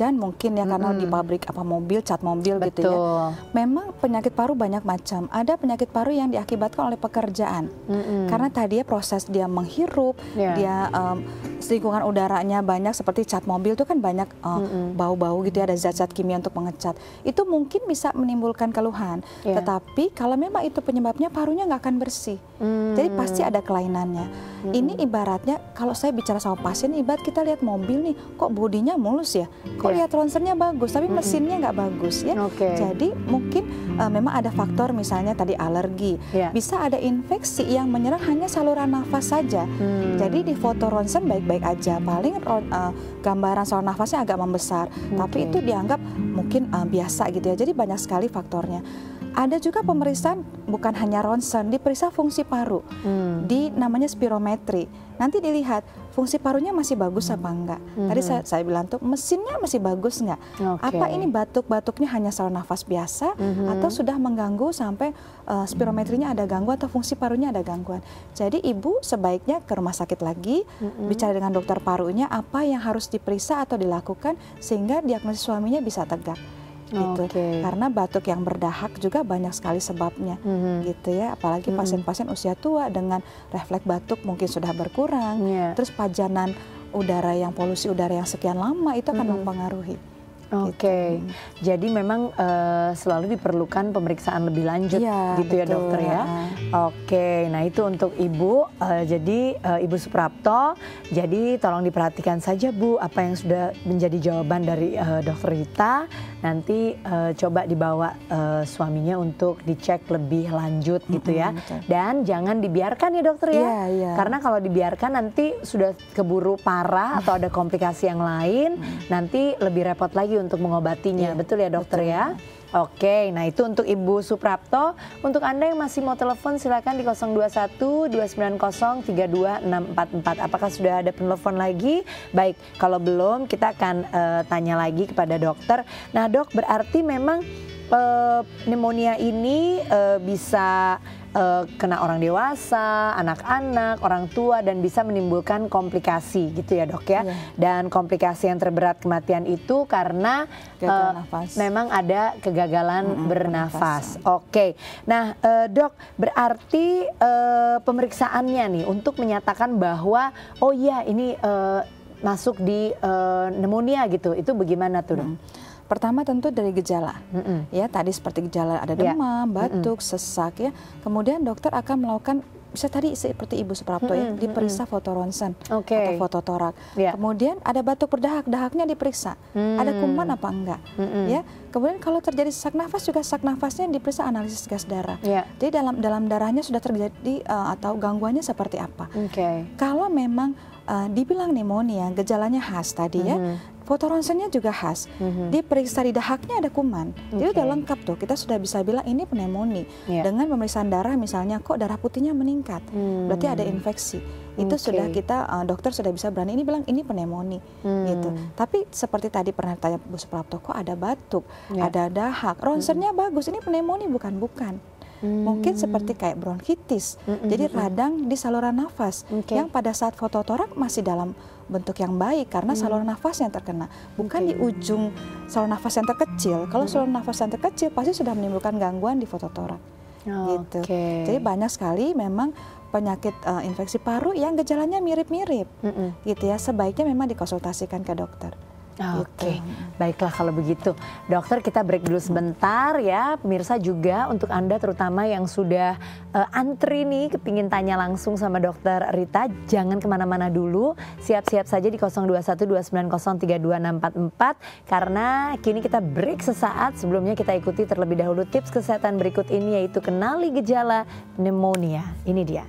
Speaker 3: hujan mungkin ya, mm-hmm. karena di pabrik apa mobil, cat mobil. Betul. Gitu ya. Memang penyakit paru banyak macam. Ada penyakit paru yang diakibatkan oleh pekerjaan. Mm-hmm. Karena tadi ya proses dia menghirup, yeah. dia um, lingkungan udaranya banyak seperti cat mobil itu kan banyak uh, mm-hmm. bau-bau gitu ya, ada zat-zat kimia untuk mengecat. Itu mungkin bisa menimbulkan keluhan. Yeah. Tetapi kalau memang itu penyebabnya, parunya nggak akan bersih. Mm-hmm. Jadi pasti ada kelainannya. Mm-hmm. Ini ibaratnya kalau saya bicara sama pasien, ibarat kita lihat mobil nih, kok bodinya mulus ya, kok yeah. lihat ronsennya bagus, tapi mm-hmm. mesinnya nggak bagus ya. Okay. Jadi mungkin uh, memang ada faktor misalnya tadi alergi, yeah. bisa ada infeksi yang menyerang hanya saluran nafas saja. Mm. Jadi di foto ronsen baik-baik aja, paling uh, gambaran saluran nafasnya agak membesar, okay. tapi itu dianggap mungkin uh, biasa gitu ya. Jadi banyak sekali faktornya. Ada juga pemeriksaan bukan hanya ronsen, diperiksa fungsi paru, hmm. di namanya spirometri. Nanti dilihat fungsi parunya masih bagus apa enggak. Hmm. Tadi saya, saya bilang tuh mesinnya masih bagus enggak. Okay. Apa ini batuk-batuknya hanya saluran nafas biasa, hmm. atau sudah mengganggu sampai uh, spirometrinya ada gangguan atau fungsi parunya ada gangguan. Jadi ibu sebaiknya ke rumah sakit lagi, hmm. bicara dengan dokter parunya apa yang harus diperiksa atau dilakukan sehingga diagnosis suaminya bisa tegak. Gitu. Okay. Karena batuk yang berdahak juga banyak sekali sebabnya, mm-hmm. gitu ya. Apalagi mm-hmm. pasien-pasien usia tua dengan refleks batuk mungkin sudah berkurang, yeah. terus pajanan udara yang polusi udara yang sekian lama itu akan mm-hmm. mempengaruhi.
Speaker 1: Oke, okay. gitu. Jadi memang uh, selalu diperlukan pemeriksaan lebih lanjut, ya, gitu betul, ya dokter ya. ya. Oke, okay. Nah itu untuk ibu. Uh, jadi uh, Ibu Suprapto, jadi tolong diperhatikan saja Bu apa yang sudah menjadi jawaban dari uh, dokter Rita. Nanti uh, coba dibawa uh, suaminya untuk dicek lebih lanjut, mm-hmm, gitu ya. Betul. Dan jangan dibiarkan ya dokter ya, ya, ya. Karena kalau dibiarkan nanti sudah keburu parah atau ada komplikasi yang lain, mm. nanti lebih repot lagi untuk mengobatinya, iya, betul ya dokter betul. Ya? Oke, nah itu untuk Ibu Suprapto. Untuk Anda yang masih mau telepon silakan di nol dua satu dua sembilan nol tiga dua enam empat empat. Apakah sudah ada penelpon lagi? Baik, kalau belum kita akan uh, tanya lagi kepada dokter. Nah dok, berarti memang uh, pneumonia ini uh, bisa Uh, kena orang dewasa, anak-anak, orang tua, dan bisa menimbulkan komplikasi gitu ya dok ya. Yeah. Dan komplikasi yang terberat kematian itu karena uh, memang ada kegagalan mm-hmm, bernafas. Oke, okay. Nah uh, dok, berarti uh, pemeriksaannya nih untuk menyatakan bahwa oh iya ini uh, masuk di uh, pneumonia gitu, itu bagaimana tuh dok? Mm.
Speaker 3: Pertama tentu dari gejala, mm-mm. ya tadi seperti gejala ada demam, yeah. batuk, mm-mm. sesak ya. Kemudian dokter akan melakukan bisa tadi seperti Ibu Suprapto mm-mm. ya diperiksa mm-mm. foto ronsen, okay. atau foto torak. Yeah. Kemudian ada batuk berdahak, dahaknya diperiksa. Mm. Ada kuman apa enggak? Mm-mm. Ya. Kemudian kalau terjadi sesak nafas juga sesak nafasnya diperiksa analisis gas darah. Yeah. Jadi dalam dalam darahnya sudah terjadi uh, atau gangguannya seperti apa? Okay. Kalau memang uh, dibilang pneumonia, gejalanya khas tadi mm-hmm. ya. Foto ronsennya juga khas, mm-hmm. diperiksa di dahaknya ada kuman, okay. jadi udah lengkap tuh, kita sudah bisa bilang ini pneumonia. Yeah. Dengan pemeriksaan darah misalnya, kok darah putihnya meningkat, mm. berarti ada infeksi. Itu okay. sudah kita, uh, dokter sudah bisa berani, ini bilang ini pneumonia, mm. gitu. Tapi seperti tadi pernah tanya Bu Suprapto, kok ada batuk, yeah. ada dahak, ronsennya mm. bagus, ini pneumonia bukan-bukan. Hmm. Mungkin seperti kayak bronkitis, mm-mm. jadi radang di saluran nafas okay. yang pada saat fototorak masih dalam bentuk yang baik karena mm. saluran nafas yang terkena, bukan okay. di ujung saluran nafas yang terkecil. Kalau mm. saluran nafas yang terkecil pasti sudah menimbulkan gangguan di fototorak, oh, gitu. Okay. Jadi banyak sekali memang penyakit uh, infeksi paru yang gejalanya mirip-mirip, mm-mm. gitu ya. Sebaiknya memang dikonsultasikan ke dokter. Oke, okay. Baiklah kalau begitu. Dokter, kita break dulu sebentar ya. Pemirsa juga untuk Anda terutama yang sudah uh, antri nih, kepingin tanya langsung sama dokter Rita, jangan kemana-mana dulu. Siap-siap saja di nol dua satu dua sembilan nol tiga dua enam empat empat. Karena kini kita break sesaat. Sebelumnya kita ikuti terlebih dahulu tips kesehatan berikut ini, yaitu kenali gejala pneumonia. Ini dia.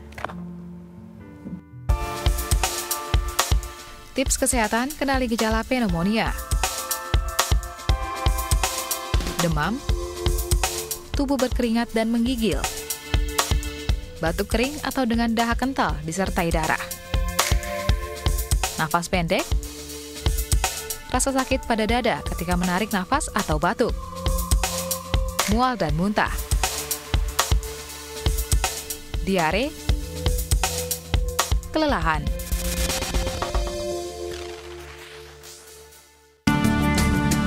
Speaker 2: Tips kesehatan kenali gejala pneumonia. Demam, tubuh berkeringat dan menggigil, batuk kering atau dengan dahak kental disertai darah, nafas pendek, rasa sakit pada dada ketika menarik nafas atau batuk, mual dan muntah, diare, kelelahan.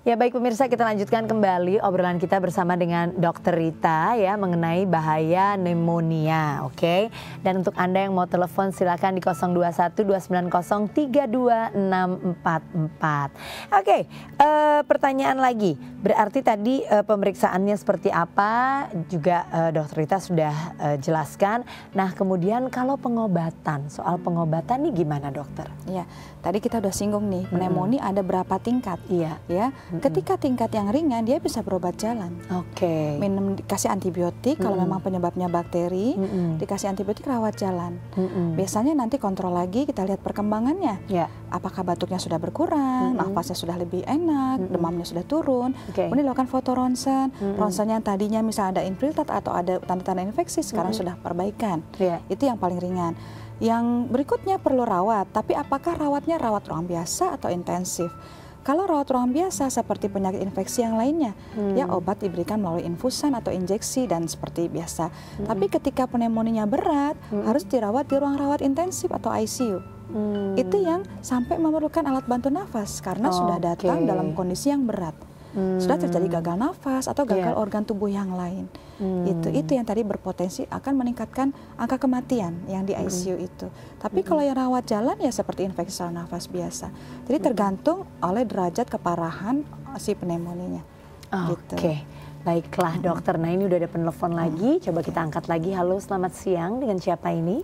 Speaker 1: Ya baik pemirsa, kita lanjutkan kembali obrolan kita bersama dengan Dokter Rita ya mengenai bahaya pneumonia, oke? Okay? Dan untuk Anda yang mau telepon silakan di nol dua satu dua sembilan nol tiga dua enam empat empat. Oke, okay, uh, pertanyaan lagi. Berarti tadi uh, pemeriksaannya seperti apa juga uh, Dokter Rita sudah uh, jelaskan. Nah, kemudian kalau pengobatan, soal pengobatan nih gimana dokter?
Speaker 3: Ya, tadi kita udah singgung nih, pneumonia hmm. ada berapa tingkat?
Speaker 1: Iya.
Speaker 3: Ya. Ketika tingkat yang ringan dia bisa berobat jalan.
Speaker 1: Oke. Okay.
Speaker 3: Minum dikasih antibiotik mm-hmm. kalau memang penyebabnya bakteri, mm-hmm. dikasih antibiotik rawat jalan. Mm-hmm. Biasanya nanti kontrol lagi kita lihat perkembangannya. Yeah. Apakah batuknya sudah berkurang, mm-hmm. nafasnya sudah lebih enak, mm-hmm. demamnya sudah turun. Okay. Kemudian dilakukan foto ronsen. Mm-hmm. Ronsennya yang tadinya misalnya ada infiltrat atau ada tanda-tanda infeksi sekarang mm-hmm. sudah perbaikan. Yeah. Itu yang paling ringan. Yang berikutnya perlu rawat, tapi apakah rawatnya rawat ruang biasa atau intensif? Kalau rawat ruang biasa seperti penyakit infeksi yang lainnya, hmm. ya obat diberikan melalui infusan atau injeksi dan seperti biasa. Hmm. Tapi ketika pneumonia berat, hmm. harus dirawat di ruang rawat intensif atau I C U. Hmm. Itu yang sampai memerlukan alat bantu nafas karena oh, sudah datang okay. dalam kondisi yang berat. Hmm. Sudah terjadi gagal nafas atau gagal yeah. organ tubuh yang lain. Hmm. Itu itu yang tadi berpotensi akan meningkatkan angka kematian yang di I C U hmm. itu. Tapi hmm. kalau yang rawat jalan ya seperti infeksi saluran nafas biasa. Jadi tergantung oleh derajat keparahan si pneumonia.
Speaker 1: Oh, gitu. Oke, okay. Baiklah dokter. Nah ini udah ada penelpon hmm. lagi. Coba kita angkat lagi. Halo, selamat siang. Dengan siapa ini?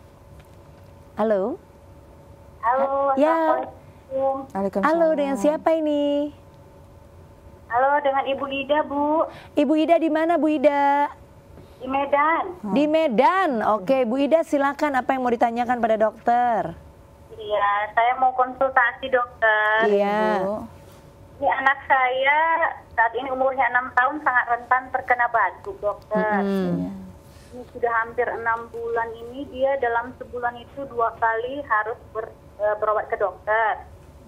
Speaker 1: Halo.
Speaker 6: Halo.
Speaker 1: Ya. Halo, dengan siapa ini?
Speaker 6: Halo, dengan Ibu Ida, Bu.
Speaker 1: Ibu Ida di mana, Bu Ida?
Speaker 6: Di Medan.
Speaker 1: Hmm. Di Medan. Oke, Bu Ida silakan apa yang mau ditanyakan pada dokter?
Speaker 6: Iya, saya mau konsultasi dokter.
Speaker 1: Iya.
Speaker 6: Ini anak saya saat ini umurnya enam tahun, sangat rentan terkena batuk, dokter. Mm-hmm. Ini sudah hampir enam bulan ini, dia dalam sebulan itu dua kali harus ber, berobat ke dokter.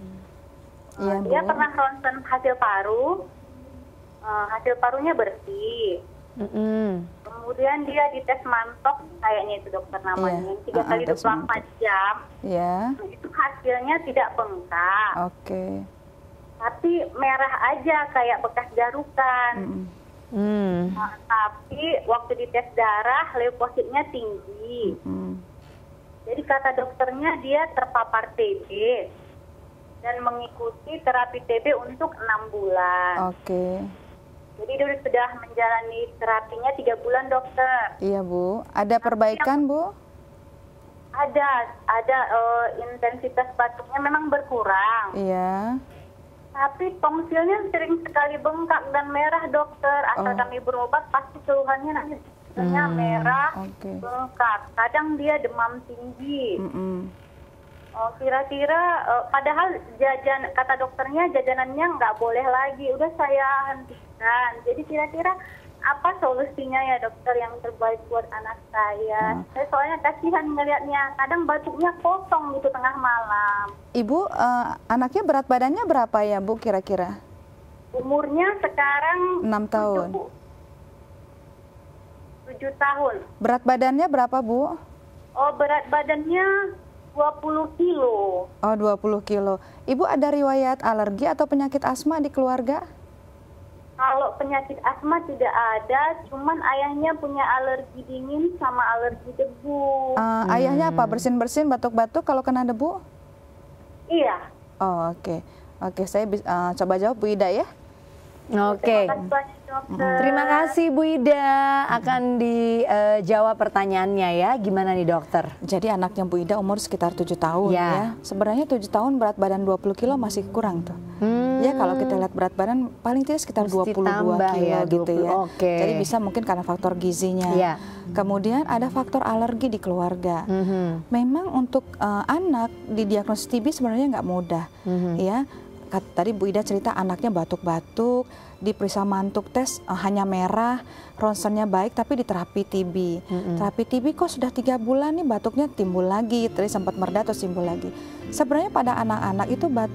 Speaker 6: Ya, dia Bu. pernah ronsen hasil paru, uh, hasil parunya bersih. Mm-hmm. Kemudian dia dites mantok, kayaknya itu dokter namanya, yeah. tiga kali dua puluh empat jam.
Speaker 3: Yeah.
Speaker 6: Itu hasilnya tidak bengkak.
Speaker 3: Oke. Okay.
Speaker 6: Tapi merah aja kayak bekas garukan. Mm-hmm.
Speaker 1: Mm.
Speaker 6: Uh, tapi waktu dites darah leukositnya tinggi. Mm-hmm. Jadi kata dokternya dia terpapar T B. Dan mengikuti terapi T B untuk enam bulan.
Speaker 3: Oke. Okay.
Speaker 6: Jadi dia sudah menjalani terapinya tiga bulan, dokter.
Speaker 3: Iya, Bu. Ada perbaikan, Bu?
Speaker 6: Ada, ada uh, intensitas batuknya memang berkurang.
Speaker 3: Iya.
Speaker 6: Tapi tongsilnya sering sekali bengkak dan merah, dokter. Asal oh. kami berobat pasti keluhannya nanti hmm. merah, okay. bengkak. Kadang dia demam tinggi. Mm-mm. Oh, kira-kira uh, padahal jajan kata dokternya jajanannya nggak boleh lagi, udah saya hentikan. Jadi kira-kira apa solusinya ya dokter yang terbaik buat anak saya? Hmm. Saya soalnya kasihan ngelihatnya, kadang batuknya kosong gitu tengah malam.
Speaker 3: Ibu, uh, anaknya berat badannya berapa ya Bu kira-kira?
Speaker 6: Umurnya sekarang
Speaker 3: enam tahun.
Speaker 6: tujuh tahun.
Speaker 3: Berat badannya berapa Bu?
Speaker 6: Oh, berat badannya dua puluh kilo.
Speaker 3: Oh, dua puluh kilo. Ibu ada riwayat alergi atau penyakit asma di keluarga?
Speaker 6: Kalau penyakit asma tidak ada, cuman ayahnya punya alergi dingin sama alergi debu.
Speaker 3: Uh, hmm. Ayahnya apa? Bersin-bersin, batuk-batuk kalau kena debu?
Speaker 6: Iya.
Speaker 3: Oh, oke. Okay. Oke, okay, saya uh, coba jawab Bu Ida ya.
Speaker 1: Oke. Okay. Terima kasih Bu Ida, akan dijawab pertanyaannya ya. Gimana nih dokter?
Speaker 3: Jadi anaknya Bu Ida umur sekitar tujuh tahun ya. ya. Sebenarnya tujuh tahun berat badan dua puluh kilo masih kurang tuh. Hmm. Ya kalau kita lihat berat badan paling tidak sekitar dua puluh dua kilo ya, gitu ya.
Speaker 1: Okay.
Speaker 3: Jadi bisa mungkin karena faktor gizinya. Ya. Kemudian ada faktor alergi di keluarga. Mm-hmm. Memang untuk uh, anak didiagnosis T B sebenarnya nggak mudah, mm-hmm. ya. Tadi Bu Ida cerita anaknya batuk-batuk, diperiksa mantuk tes uh, hanya merah, ronsennya baik tapi di terapi T B. Mm-hmm. Terapi T B kok sudah tiga bulan nih batuknya timbul lagi, tadi sempat mereda terus timbul lagi. Sebenarnya pada anak-anak itu batuk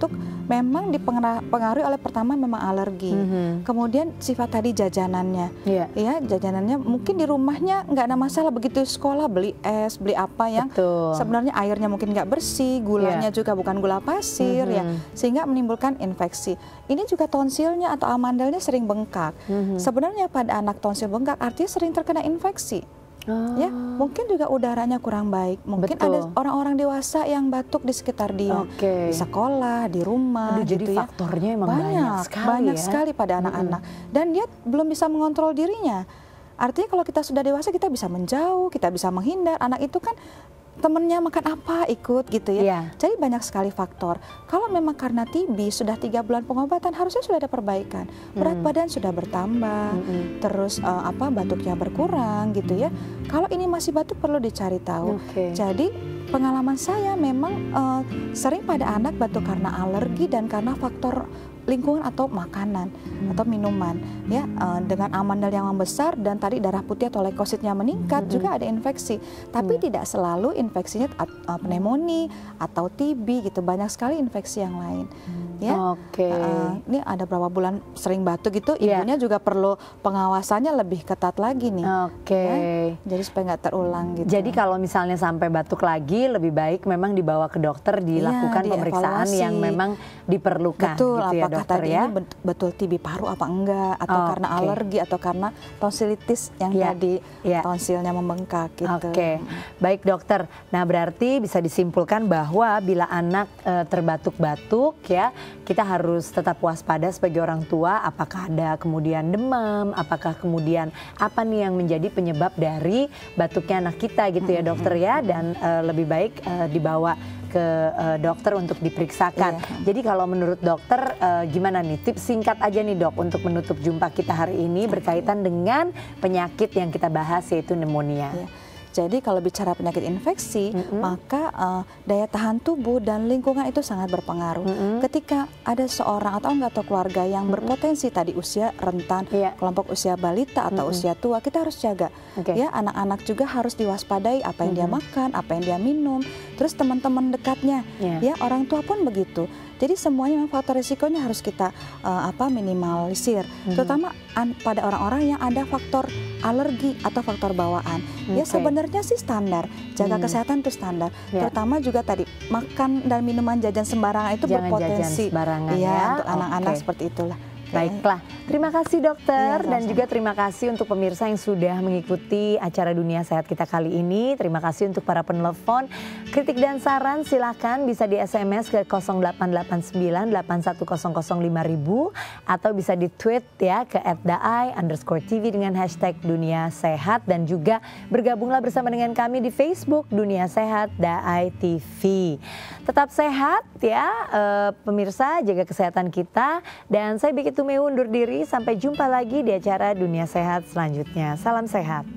Speaker 3: memang dipengaruhi oleh pertama memang alergi, mm-hmm. kemudian sifat tadi jajanannya, yeah. ya jajanannya mungkin di rumahnya nggak ada masalah, begitu sekolah beli es, beli apa yang Betul. sebenarnya airnya mungkin nggak bersih, gulanya yeah. juga bukan gula pasir, mm-hmm. ya sehingga menimbulkan infeksi. Ini juga tonsilnya atau amandelnya sering bengkak. Mm-hmm. Sebenarnya pada anak tonsil bengkak artinya sering terkena infeksi. Oh. Ya, mungkin juga udaranya kurang baik. Mungkin Betul. ada orang-orang dewasa yang batuk di sekitar dia, okay. di sekolah, di rumah.
Speaker 1: Aduh,
Speaker 3: gitu
Speaker 1: jadi
Speaker 3: ya.
Speaker 1: faktornya emang banyak, banyak sekali,
Speaker 3: banyak
Speaker 1: ya?
Speaker 3: sekali pada anak-anak. Mm-hmm. Dan dia belum bisa mengontrol dirinya. Artinya kalau kita sudah dewasa kita bisa menjauh, kita bisa menghindar. Anak itu kan temennya makan apa ikut gitu ya. Yeah. Jadi banyak sekali faktor. Kalau memang karena T B sudah tiga bulan pengobatan harusnya sudah ada perbaikan. Berat mm. badan sudah bertambah, mm-hmm. terus uh, apa batuknya berkurang gitu ya. Kalau ini masih batuk perlu dicari tahu. Okay. Jadi pengalaman saya memang uh, sering pada anak batuk karena alergi dan karena faktor lingkungan atau makanan hmm. atau minuman ya, uh, dengan amandel yang membesar dan tadi darah putih atau leukositnya meningkat, hmm. juga ada infeksi, tapi hmm. tidak selalu infeksinya uh, pneumonia atau T B gitu, banyak sekali infeksi yang lain. hmm. Ya,
Speaker 1: Oke. Okay.
Speaker 3: Uh, ini ada berapa bulan sering batuk gitu, yeah. ibunya juga perlu pengawasannya lebih ketat lagi nih.
Speaker 1: Oke. Okay.
Speaker 3: Ya? Jadi supaya nggak terulang gitu.
Speaker 1: Jadi kalau misalnya sampai batuk lagi, lebih baik memang dibawa ke dokter, dilakukan yeah, pemeriksaan yang memang diperlukan.
Speaker 3: Betul.
Speaker 1: Gitu ya,
Speaker 3: apakah
Speaker 1: dokter,
Speaker 3: tadi
Speaker 1: ya?
Speaker 3: ini betul T B paru apa enggak, atau okay. karena alergi atau karena tonsilitis yang yeah. tadi yeah. tonsilnya membengkak gitu.
Speaker 1: Oke. Okay. Baik dokter. Nah berarti bisa disimpulkan bahwa bila anak e, terbatuk-batuk ya, kita harus tetap waspada sebagai orang tua, apakah ada kemudian demam, apakah kemudian apa nih yang menjadi penyebab dari batuknya anak kita gitu ya dokter ya, dan e, lebih baik e, dibawa ke uh, dokter untuk diperiksakan. Iya. Jadi kalau menurut dokter uh, gimana nih tips singkat aja nih dok untuk menutup jumpa kita hari ini berkaitan dengan penyakit yang kita bahas yaitu pneumonia.
Speaker 3: Iya. Jadi kalau bicara penyakit infeksi, mm-hmm. maka uh, daya tahan tubuh dan lingkungan itu sangat berpengaruh. Mm-hmm. Ketika ada seorang atau enggak atau keluarga yang mm-hmm. berpotensi tadi usia rentan, yeah. kelompok usia balita atau mm-hmm. usia tua, kita harus jaga. Okay. Ya, anak-anak juga harus diwaspadai apa yang mm-hmm. dia makan, apa yang dia minum, terus teman-teman dekatnya, yeah. ya orang tua pun begitu. Jadi semuanya memang faktor risikonya harus kita uh, apa minimalisir, mm-hmm. terutama an, pada orang-orang yang ada faktor alergi atau faktor bawaan. Okay. Ya sebenarnya sih standar, jaga hmm. kesehatan itu standar. Yeah. Terutama juga tadi makan dan minuman jajan sembarangan itu
Speaker 1: Jangan
Speaker 3: berpotensi.
Speaker 1: Jajan sembarangan
Speaker 3: ya,
Speaker 1: ya.
Speaker 3: Untuk anak-anak
Speaker 1: okay.
Speaker 3: seperti itulah.
Speaker 1: Baiklah, terima kasih dokter
Speaker 3: iya,
Speaker 1: dan juga terima kasih untuk pemirsa yang sudah mengikuti acara Dunia Sehat kita kali ini. Terima kasih untuk para penelpon. Kritik dan saran silakan bisa di S M S ke nol delapan delapan sembilan delapan satu nol nol lima ribu atau bisa di tweet ya ke et daai underscore tv dengan hashtag Dunia Sehat, dan juga bergabunglah bersama dengan kami di Facebook Dunia Sehat Daai T V. Tetap sehat ya eh, pemirsa, jaga kesehatan kita, dan saya Becky Tumewu undur diri, sampai jumpa lagi di acara Dunia Sehat selanjutnya. Salam sehat.